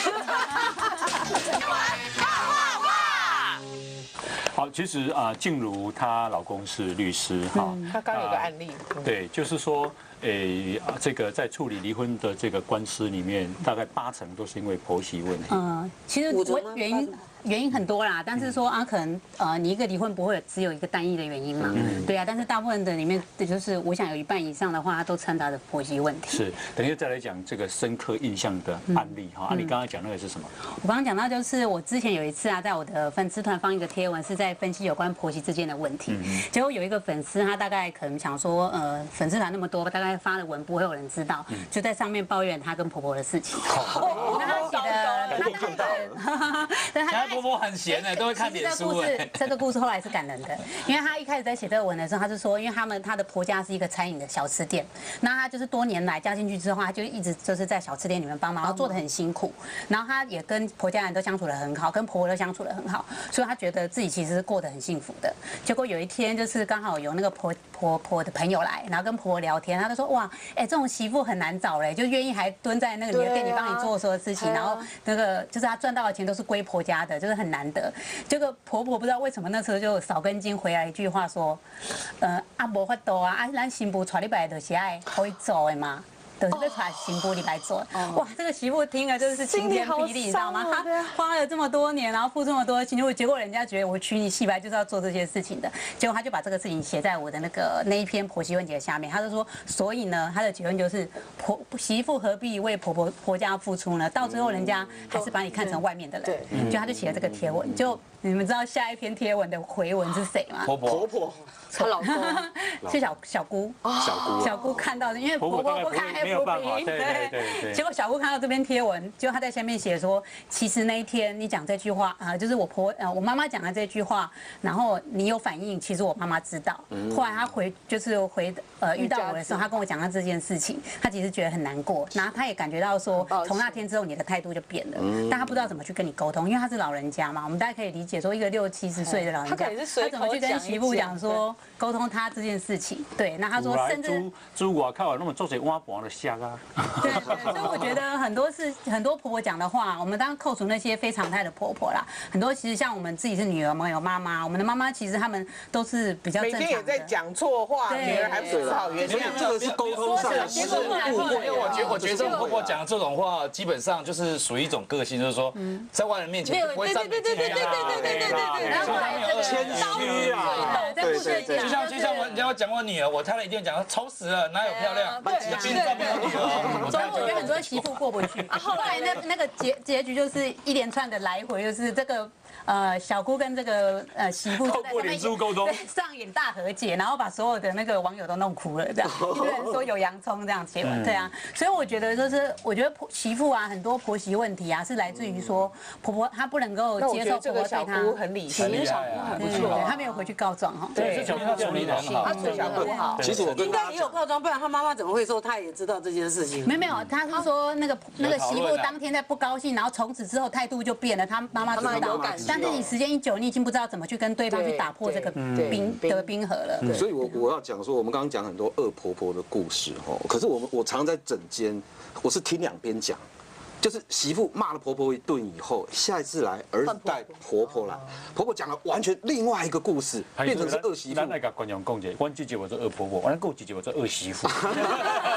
好，其实啊，静茹她老公是律师，哈， 他刚有个案例， 对，就是说，诶，这个在处理离婚的这个官司里面，大概八成都是因为婆媳问题。 嗯，其实我原因。原因很多啦，但是说啊，可能呃，你一个离婚不会只有一个单一的原因嘛，对啊，但是大部分的里面，就是我想有一半以上的话，都掺杂着婆媳问题。 是，等一下再来讲这个深刻印象的案例哈。啊，你刚刚讲那个是什么？ 我刚刚讲到就是我之前有一次啊，在我的粉丝团放一个贴文，是在分析有关婆媳之间的问题。结果有一个粉丝，他大概可能想说，呃，粉丝团那么多，大概发的文不会有人知道，就在上面抱怨他跟婆婆的事情。那他写的，他看到， 现在婆婆很闲的，都会看脸书。 这个故事后来是感人的，因为他一开始在写这个文的时候，他是说，因为他们他的婆家是一个餐饮的小吃店，那他就是多年来嫁进去之后，他就一直就是在小吃店里面帮忙，然后做的很辛苦，然后他也跟婆家人都相处的很好，跟婆婆都相处的很好，所以他觉得自己其实是过得很幸福的。结果有一天就是刚好有那个婆婆婆的朋友来，然后跟婆婆聊天，他就说哇，哎，这种媳妇很难找嘞，就愿意还蹲在那个你的店里帮你做所有事情，然后那个就是他赚到的钱都是归婆家的，就是很难得。这个婆婆不知道为什么那时候就少根筋回来一句话说，呃，啊无法度啊，啊咱新妇带你来就是爱可以走的嘛。都是在传新妇里来做，哇，这个媳妇听了就是晴天霹雳，你知道吗？她花了这么多年，然后付这么多钱，结果人家觉得我娶你戏白就是要做这些事情的，结果他就把这个事情写在我的那个那一篇婆媳问题的下面，他就说，所以呢，他的结论就是婆媳妇何必为婆婆婆家付出呢？到最后人家还是把你看成外面的人，就他就写了这个贴文，就你们知道下一篇贴文的回文是谁吗？ 婆婆。 婆婆。 她老公是小小姑， 小姑小姑看到的，因为婆婆不开 F B， 对对对对。 结果小姑看到这篇贴文，就她在下面写说，其实那一天你讲这句话啊，就是我婆呃我妈妈讲的这句话，然后你有反应，其实我妈妈知道。后来她回就是回呃遇到我的时候，她跟我讲到这件事情，她其实觉得很难过，然后她也感觉到说，从那天之后你的态度就变了，但她不知道怎么去跟你沟通，因为她是老人家嘛，我们大家可以理解说一个六七十岁的老人家，她怎么去跟媳妇讲说。沟通他这件事情，对，那他说甚至猪我靠，那么做些挖薄的虾啊， 对对，所以我觉得很多是很多婆婆讲的话，我们当然扣除那些非常态的婆婆啦，很多其实像我们自己是女儿，我们有妈妈，我们的妈妈其实他们都是比较正常的， 每天也在讲错话，女儿还不是好原谅， 这个是沟通上的误会。 因为我觉得我觉得这种婆婆讲的这种话，基本上就是属于一种个性，就是说在外人面前不会上面对对对对对对对对， 然后谦虚啊， 对对对。 就像就像我，你要讲我女儿，我太太一定讲丑死了，哪有漂亮？你的冰上没有女儿。 所以我觉得很多媳妇过不去。后来那那个结结局就是一连串的来回，就是这个。呃，小姑跟这个呃媳妇透过脸书沟通， 上演大和解，然后把所有的那个网友都弄哭了，这样一堆人说有洋葱这样写完，对啊，所以我觉得就是，我觉得婆媳妇啊，很多婆媳问题啊，是来自于说婆婆她不能够接受婆婆对她很理性， 小姑很不错， 她没有回去告状哈， 对， 小姑她处理得很好， 她处理得很好。 其实我应该也有告状，不然她妈妈怎么会说她也知道这件事情？ 没有没有，她是说那个那个媳妇当天在不高兴，然后从此之后态度就变了，她妈妈知道，但是你时间一久。你已经不知道怎么去跟对方去打破这个冰的冰河了。 所以，我我要讲说，我们刚刚讲很多恶婆婆的故事哦。可是我们我常在整间，我是听两边讲，就是媳妇骂了婆婆一顿以后，下一次来儿子带婆婆来，婆婆讲了完全另外一个故事，变成是恶媳妇。 咱来甲观众讲者，阮姐姐我做恶婆婆，阮够姐姐我做恶媳妇。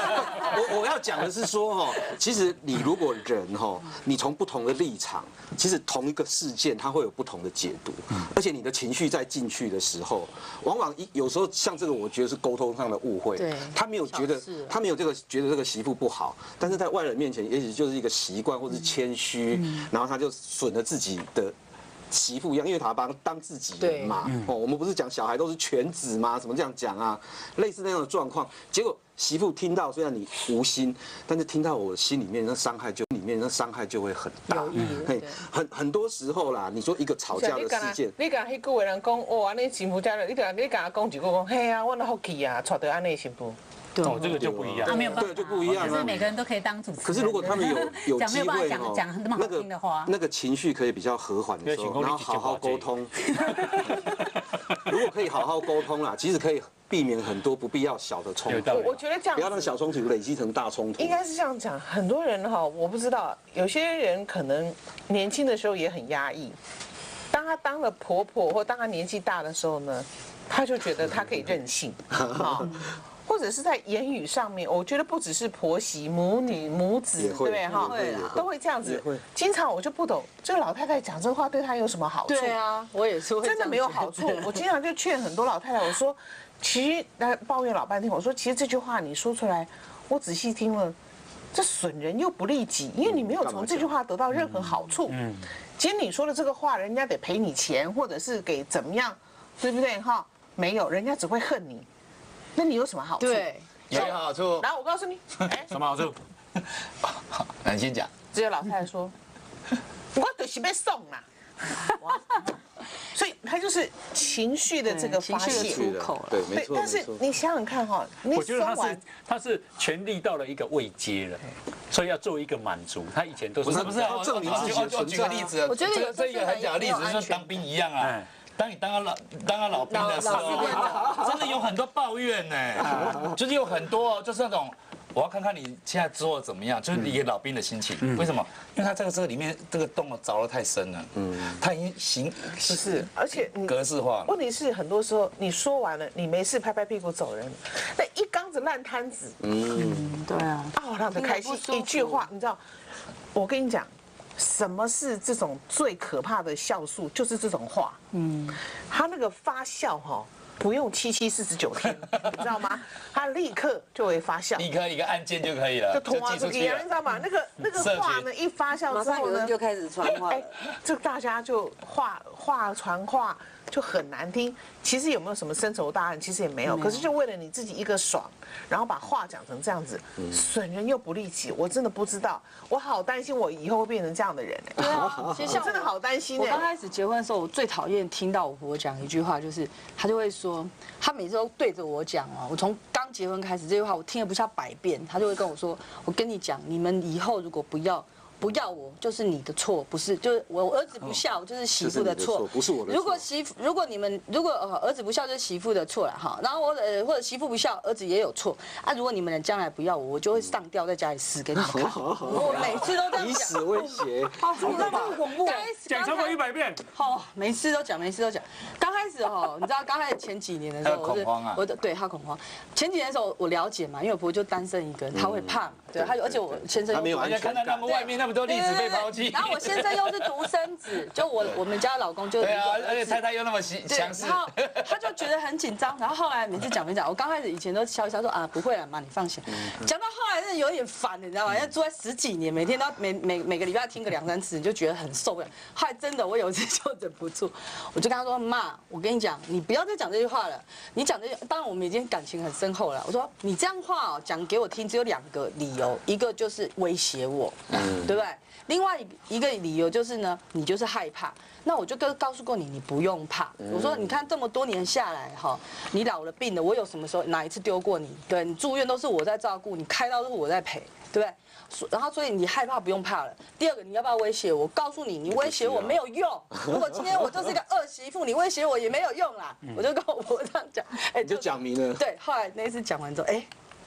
我我要讲的是说哈，其实你如果人哈，你从不同的立场，其实同一个事件它会有不同的解读，而且你的情绪在进去的时候，往往一有时候像这个，我觉得是沟通上的误会。 对， 他没有觉得他没有这个觉得这个媳妇不好，但是在外人面前，也许就是一个习惯或是谦虚，然后他就损了自己的。媳妇一样，因为他把他当自己人嘛。哦，我们不是讲小孩都是犬子吗？怎么这样讲啊？类似那样的状况，结果媳妇听到，虽然你无心，但是听到我心里面那伤害就里面那伤害就会很大。 有意嘿，很很多时候啦，你说一个吵架的事件， 你讲迄句话人讲，哦，安尼幸福家了，你讲你讲讲一句讲，嘿啊，我那好气啊，娶到安尼幸福。 哦，这个就不一样， 他没有办法， 对，就不一样可是每个人都可以当主持人。 可是如果他们有有讲没有办法机会讲讲那么好听的话， 那个情绪可以比较和缓的时候，然后好好沟通。如果可以好好沟通啦，其实可以避免很多不必要小的冲突。 我我觉得这样不要让小冲突累积成大冲突。 应该是这样讲，很多人哈，我不知道，有些人可能年轻的时候也很压抑，当他当了婆婆或当他年纪大的时候呢，他就觉得他可以任性啊。或者是在言语上面，我觉得不只是婆媳、母女、母子，对不对哈？都会这样子。经常我就不懂，这个老太太讲这话对她有什么好处？ 对啊，我也是会真的没有好处。我经常就劝很多老太太，我说，其实来抱怨老半天，我说其实这句话你说出来，我仔细听了，这损人又不利己，因为你没有从这句话得到任何好处。嗯。今天你说的这个话，人家得赔你钱，或者是给怎么样，对不对哈？没有，人家只会恨你。那你有什么好处？ 对， 有好处。 然后我告诉你，哎， 什么好处？ 好，那你先讲。 只有老太太说，我就是被送啦。所以他就是情绪的这个发泄出口了。 对，没错。 但是你想想看哈， 我觉得他是他是权力到了一个位阶了，所以要做一个满足。他以前都是不是不是？我证明自己的存在。 我举个例子， 我觉得这这一个很假的例子，就是当兵一样啊。当你当他老当他老兵的时候，真的有很多抱怨呢，就是有很多就是那种，我要看看你现在做的怎么样，就是一个老兵的心情。为什么？因为他这个这个里面这个洞凿得太深了，嗯，他已经形不是，而且你格式化了。 问题是很多时候你说完了，你没事拍拍屁股走人，那一缸子烂摊子， 嗯，对啊， 哦，让他开心一句话，你知道，我跟你讲。什么是这种最可怕的酵素？就是这种话，嗯，它那个发酵哈，不用七七四十九天，你知道吗？它立刻就会发酵， 立刻一个按键就可以了， 就通话出去了，你知道吗？那个那个话呢，一发酵之后呢， 就开始传话，哎， 这大家就话话传话就很难听。其实有没有什么深仇大恨？其实也没有。可是就为了你自己一个爽，然后把话讲成这样子，损人又不利己，我真的不知道，我好担心我以后会变成这样的人。 对啊，其实真的好担心。 我刚开始结婚的时候，我最讨厌听到我婆婆讲一句话，就是她就会说，她每次都对着我讲哦，我从刚结婚开始这句话我听了不下百遍，她就会跟我说，我跟你讲，你们以后如果不要。不要我就是你的错，不是就是我儿子不孝就是媳妇的错， 不是我的错。 如果媳妇如果你们如果呃儿子不孝就是媳妇的错了哈，然后我呃或者媳妇不孝儿子也有错啊，如果你们将来不要我，我就会上吊在家里死给你们看。我每次都这样讲， 以死威胁， 你知道吗？恐怖， 讲超过一百遍。 好，每次都讲，每次都讲。刚开始哈，你知道刚开始前几年的时候， 恐慌啊， 我的对他恐慌。前几年的时候我了解嘛，因为我婆婆就单身一个人，她会怕嘛，对，她而且我先生没有安全感， 看到他们外面那么多例子被抛弃。 然后我先生又是独生子，就我我们家老公就对啊，而且太太又那么强势， 然后他就觉得很紧张。然后后来每次讲没讲，我刚开始以前都笑一笑说啊不会了妈，你放心。讲到后来真的有点烦，你知道吗？要住在十几年，每天都每每每个礼拜听个两三次，你就觉得很受不了。后来真的我有一次就忍不住，我就跟他说妈，我跟你讲，你不要再讲这句话了。你讲这句，当然我们已经感情很深厚了。我说你这样话哦讲给我听，只有两个理由，一个就是威胁我，对不对？另外一个理由就是呢，你就是害怕。那我就跟告诉过你，你不用怕。我说你看这么多年下来哈，你老了病了，我有什么时候哪一次丢过你？对你住院都是我在照顾，你开刀都是我在赔，对不对？然后所以你害怕不用怕了。第二个，你要不要威胁我？告诉你，你威胁我没有用。如果今天我就是一个二媳妇，你威胁我也没有用啦。我就跟我婆这样讲， 哎，就讲明了。 对，后来那一次讲完之后，哎。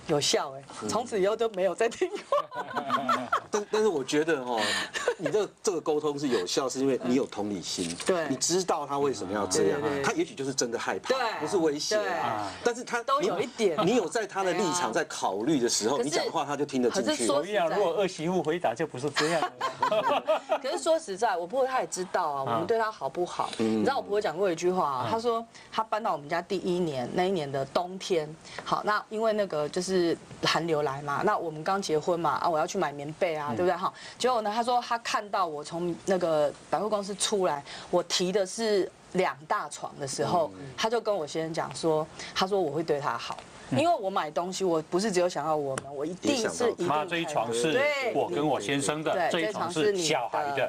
有效哎，从此以后都没有再听过。 但但是我觉得哈，你的这个沟通是有效，是因为你有同理心， 对， 你知道他为什么要这样，他也许就是真的害怕，不是威胁，但是他都有一点， 你有在他的立场在考虑的时候，你讲话他就听得进去。 我跟你讲，如果二媳妇回答就不是这样。 可是说实在，我婆婆她也知道啊，我们对她好不好？你知道我婆婆讲过一句话啊，她说她搬到我们家第一年那一年的冬天，好，那因为那个就是寒流来嘛，那我们刚结婚嘛，啊，我要去买棉被啊，对不对？哈，结果呢，她说她看到我从那个百货公司出来，我提的是两大床的时候，她就跟我先生讲说，她说我会对她好。因为我买东西，我不是只有想要我们，我一定是一定。 他这一床是我跟我先生的，这一床是小孩的。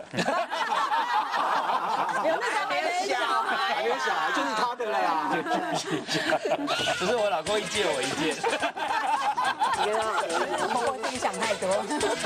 有那个没有小孩， 没有小孩就是他的了呀。 只是我老公一件我一件。 婆婆自己想太多。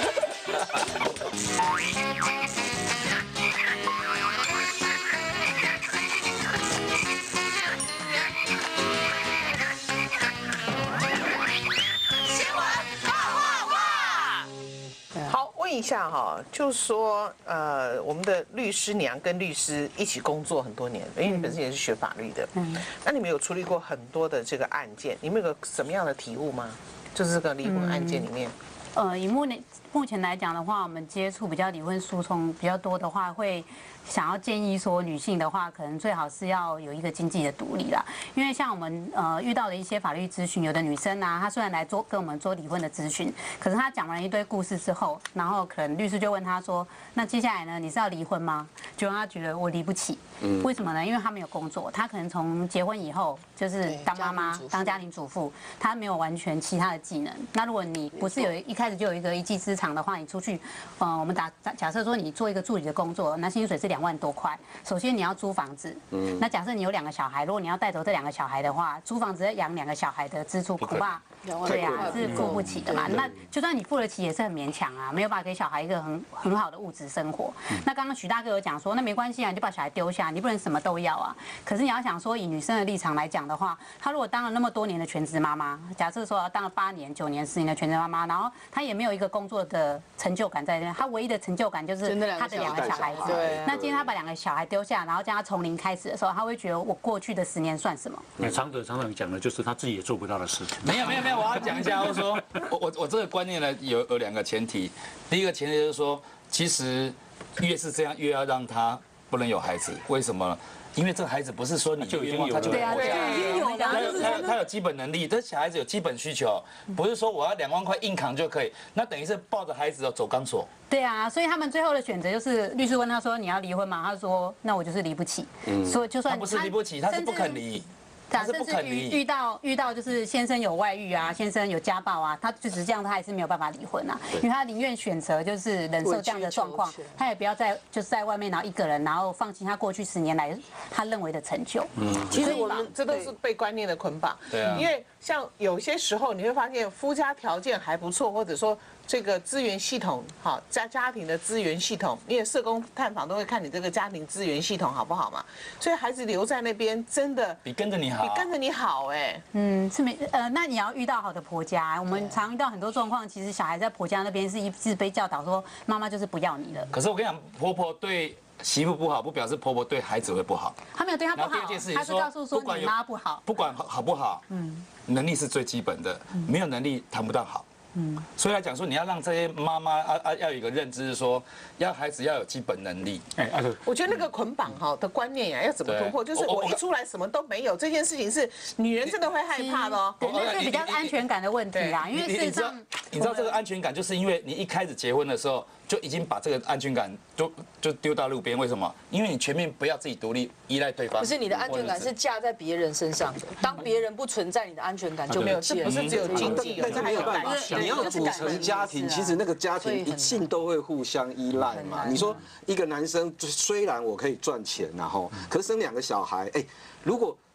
问一下哈，就说呃，我们的律师娘跟律师一起工作很多年，因为你本身也是学法律的，嗯，那你们有处理过很多的这个案件，你们有个什么样的体悟吗？就是这个离婚案件里面， 呃，以目前目前来讲的话，我们接触比较离婚诉讼比较多的话，会想要建议说，女性的话，可能最好是要有一个经济的独立啦。因为像我们呃遇到的一些法律咨询，有的女生啊，她虽然来做跟我们做离婚的咨询，可是她讲完一堆故事之后，然后可能律师就问她说，那接下来呢，你是要离婚吗？就让她觉得我离不起，为什么呢？因为她没有工作，她可能从结婚以后就是当妈妈、当家庭主妇，她没有完全其他的技能。那如果你不是有一开始就有一个一技之长的话，你出去，呃，我们打假设说你做一个助理的工作，那薪水是两万多块。首先你要租房子，嗯，那假设你有两个小孩，如果你要带走这两个小孩的话，租房子要养两个小孩的支出恐怕，对呀，是付不起的嘛。那就算你付得起，也是很勉强啊，没有办法给小孩一个很很好的物质生活。那刚刚许大哥有讲说，那没关系啊，你就把小孩丢下，你不能什么都要啊。可是你要想说，以女生的立场来讲的话，她如果当了那么多年的全职妈妈，假设说要当了八年、九年、十年的全职妈妈，然后她也没有一个工作的成就感在那，她唯一的成就感就是她的两个小孩子。那今天她把两个小孩丢下，然后叫她从零开始的时候，她会觉得我过去的十年算什么？ 那常德常常讲的就是他自己也做不到的事。 没有没有没有，我要讲一下，我说我我我这个观念呢有有两个前提，第一个前提就是说，其实越是这样，越要让他不能有孩子，为什么？因为这个孩子不是说你就愿望他就对啊，对啊，已经有了， 他他有基本能力，这小孩子有基本需求，不是说我要两万块硬扛就可以，那等于是抱着孩子哦走钢索。 对啊，所以他们最后的选择就是律师问他说你要离婚吗？他说那我就是离不起，所以就算他不是离不起，他是不肯离。 甚至遇遇到遇到就是先生有外遇啊，先生有家暴啊，他就只是这样，他还是没有办法离婚啊，因为他宁愿选择就是忍受这样的状况，他也不要在就是在外面然后一个人，然后放弃他过去十年来他认为的成就。嗯， 其实我们这都是被观念的捆绑。 对啊， 因为像有些时候你会发现夫家条件还不错，或者说这个资源系统好，家家庭的资源系统，因为社工探访都会看你这个家庭资源系统好不好嘛，所以孩子留在那边真的比跟着你好， 比跟着你好哎。 嗯，是没呃，那你要遇到好的婆家，我们常遇到很多状况，其实小孩在婆家那边是一直被教导说妈妈就是不要你了。 可是我跟你讲，婆婆对媳妇不好，不表示婆婆对孩子会不好。 他没有对他不好，他是告诉说你妈不好， 不管好不好，嗯，能力是最基本的，没有能力谈不到好。嗯，所以来讲说，你要让这些妈妈啊啊要有一个认知，是说要孩子要有基本能力。 哎，我觉得那个捆绑哈的观念呀，要怎么突破？就是我一出来什么都没有，这件事情是女人真的会害怕的哦。 对，那是比较安全感的问题啦，因为事实上， 你知道这个安全感，就是因为你一开始结婚的时候就已经把这个安全感就就丢到路边。为什么？因为你全面不要自己独立，依赖对方。 不是你的安全感是架在别人身上的，当别人不存在，你的安全感就没有。 这不是只有经济， 但是没有办法。你要组成家庭，其实那个家庭一定都会互相依赖嘛。你说一个男生虽然我可以赚钱然后，可是生两个小孩，哎，如果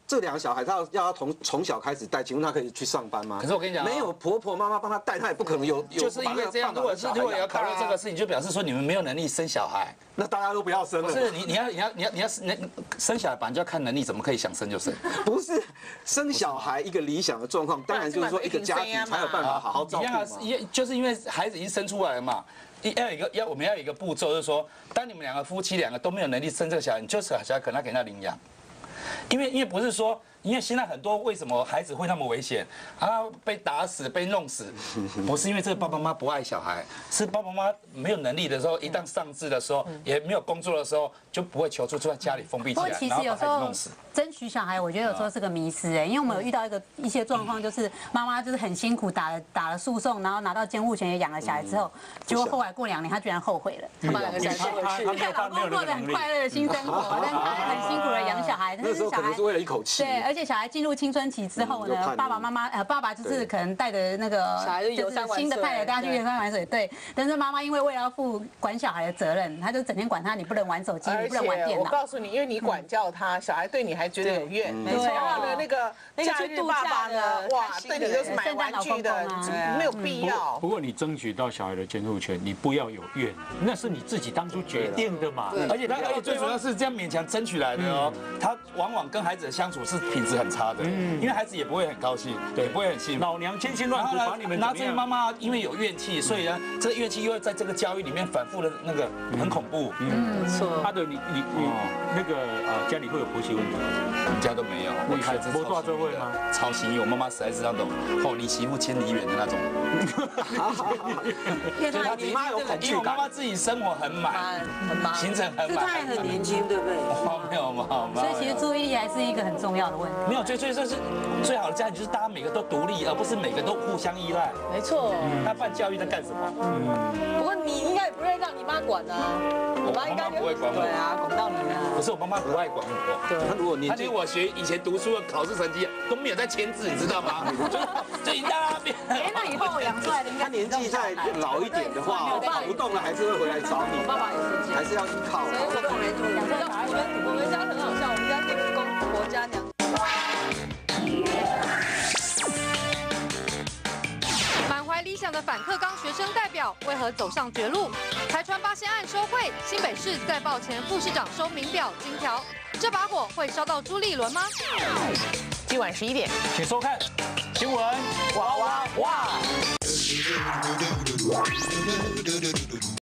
这两个小孩，他要要从从小开始带，请问他可以去上班吗？ 可是我跟你讲， 没有婆婆妈妈帮他带，他也不可能有。 就是因为这样，如果是如果要考虑这个事情，就表示说你们没有能力生小孩。 那大家都不要生了。 不是你你要你要你要你要那生小孩，本来就要看能力，怎么可以想生就生？ 不是生小孩一个理想的状况，当然就是说一个家庭才有办法好好照顾嘛。 一样，就是因为孩子已经生出来了嘛。要有一个要我们要有一个步骤，就是说，当你们两个夫妻两个都没有能力生这个小孩，你就是小孩可能要给他领养，因为因为不是说，因为现在很多为什么孩子会那么危险啊，被打死被弄死，不是因为这个爸爸妈妈不爱小孩，是爸爸妈妈没有能力的时候，一旦丧志的时候，也没有工作的时候，就不会求助，就在家里封闭起来，然后把孩子弄死。 争取小孩，我觉得有时候是个迷思哎，因为我们有遇到一个一些状况，就是妈妈就是很辛苦打了打了诉讼，然后拿到监护权也养了小孩之后，结果后来过两年，她居然后悔了。 他们两个小孩回去， 看老公过得很快乐的新生活，但是她很辛苦的养小孩，但是小孩是为了一口气。 对，而且小孩进入青春期之后呢，爸爸妈妈呃爸爸就是可能带着那个小孩就是新的太太带他去游山玩水，对，但是妈妈因为为了要负管小孩的责任，她就整天管他，你不能玩手机，你不能玩电脑。 我告诉你，因为你管教他，小孩对你还觉得有怨。 没错， 的那个假日爸爸呢，哇，对你都是买玩具的，没有必要。 不过你争取到小孩的监护权，你不要有怨，那是你自己当初决定的嘛。 而且他而且最主要是这样勉强争取来的哦，他往往跟孩子的相处是品质很差的，因为孩子也不会很高兴，也不会很幸福。 老娘千辛万苦把你们， 然后这个妈妈因为有怨气，所以呢，这个怨气又会在这个教育里面反复的那个很恐怖。 嗯，没错。 他的你你你那个啊，家里会有婆媳问题吗？ 我们家都没有。 厉害，不多这会吗？ 超幸运，我妈妈实在是那种哦，离媳妇千里远的那种。 因为她你妈有恐惧感， 因为我妈妈自己生活很满， 很忙， 行程很满。 她也很年轻，对不对？ 没有嘛， 所以其实注意力还是一个很重要的问题。 没有，最最这是最好的家庭，就是大家每个都独立，而不是每个都互相依赖。 没错。 那办教育在干什么？ 不过你应该也不会让你妈管啊， 我妈应该不会管我。 对啊，管不到你啊。 不是我妈妈不爱管我。 对。 她如果年纪， 她连我学以前读书的考试成绩都没有在签字，你知道吗？就一大边。 哎，那以后养出来的应该他年纪再老一点的话，跑不动了还是会回来找你。 我爸爸也是这样， 还是要依靠。 所以我们没做。我们我们家很好笑，我们家是公婆家娘。 满怀理想的反课纲学生代表为何走上绝路？台船八仙案收贿，新北市再报前副市长收名表金条，这把火会烧到朱立伦吗？ 今晚十一点， 请收看新闻哇哇哇。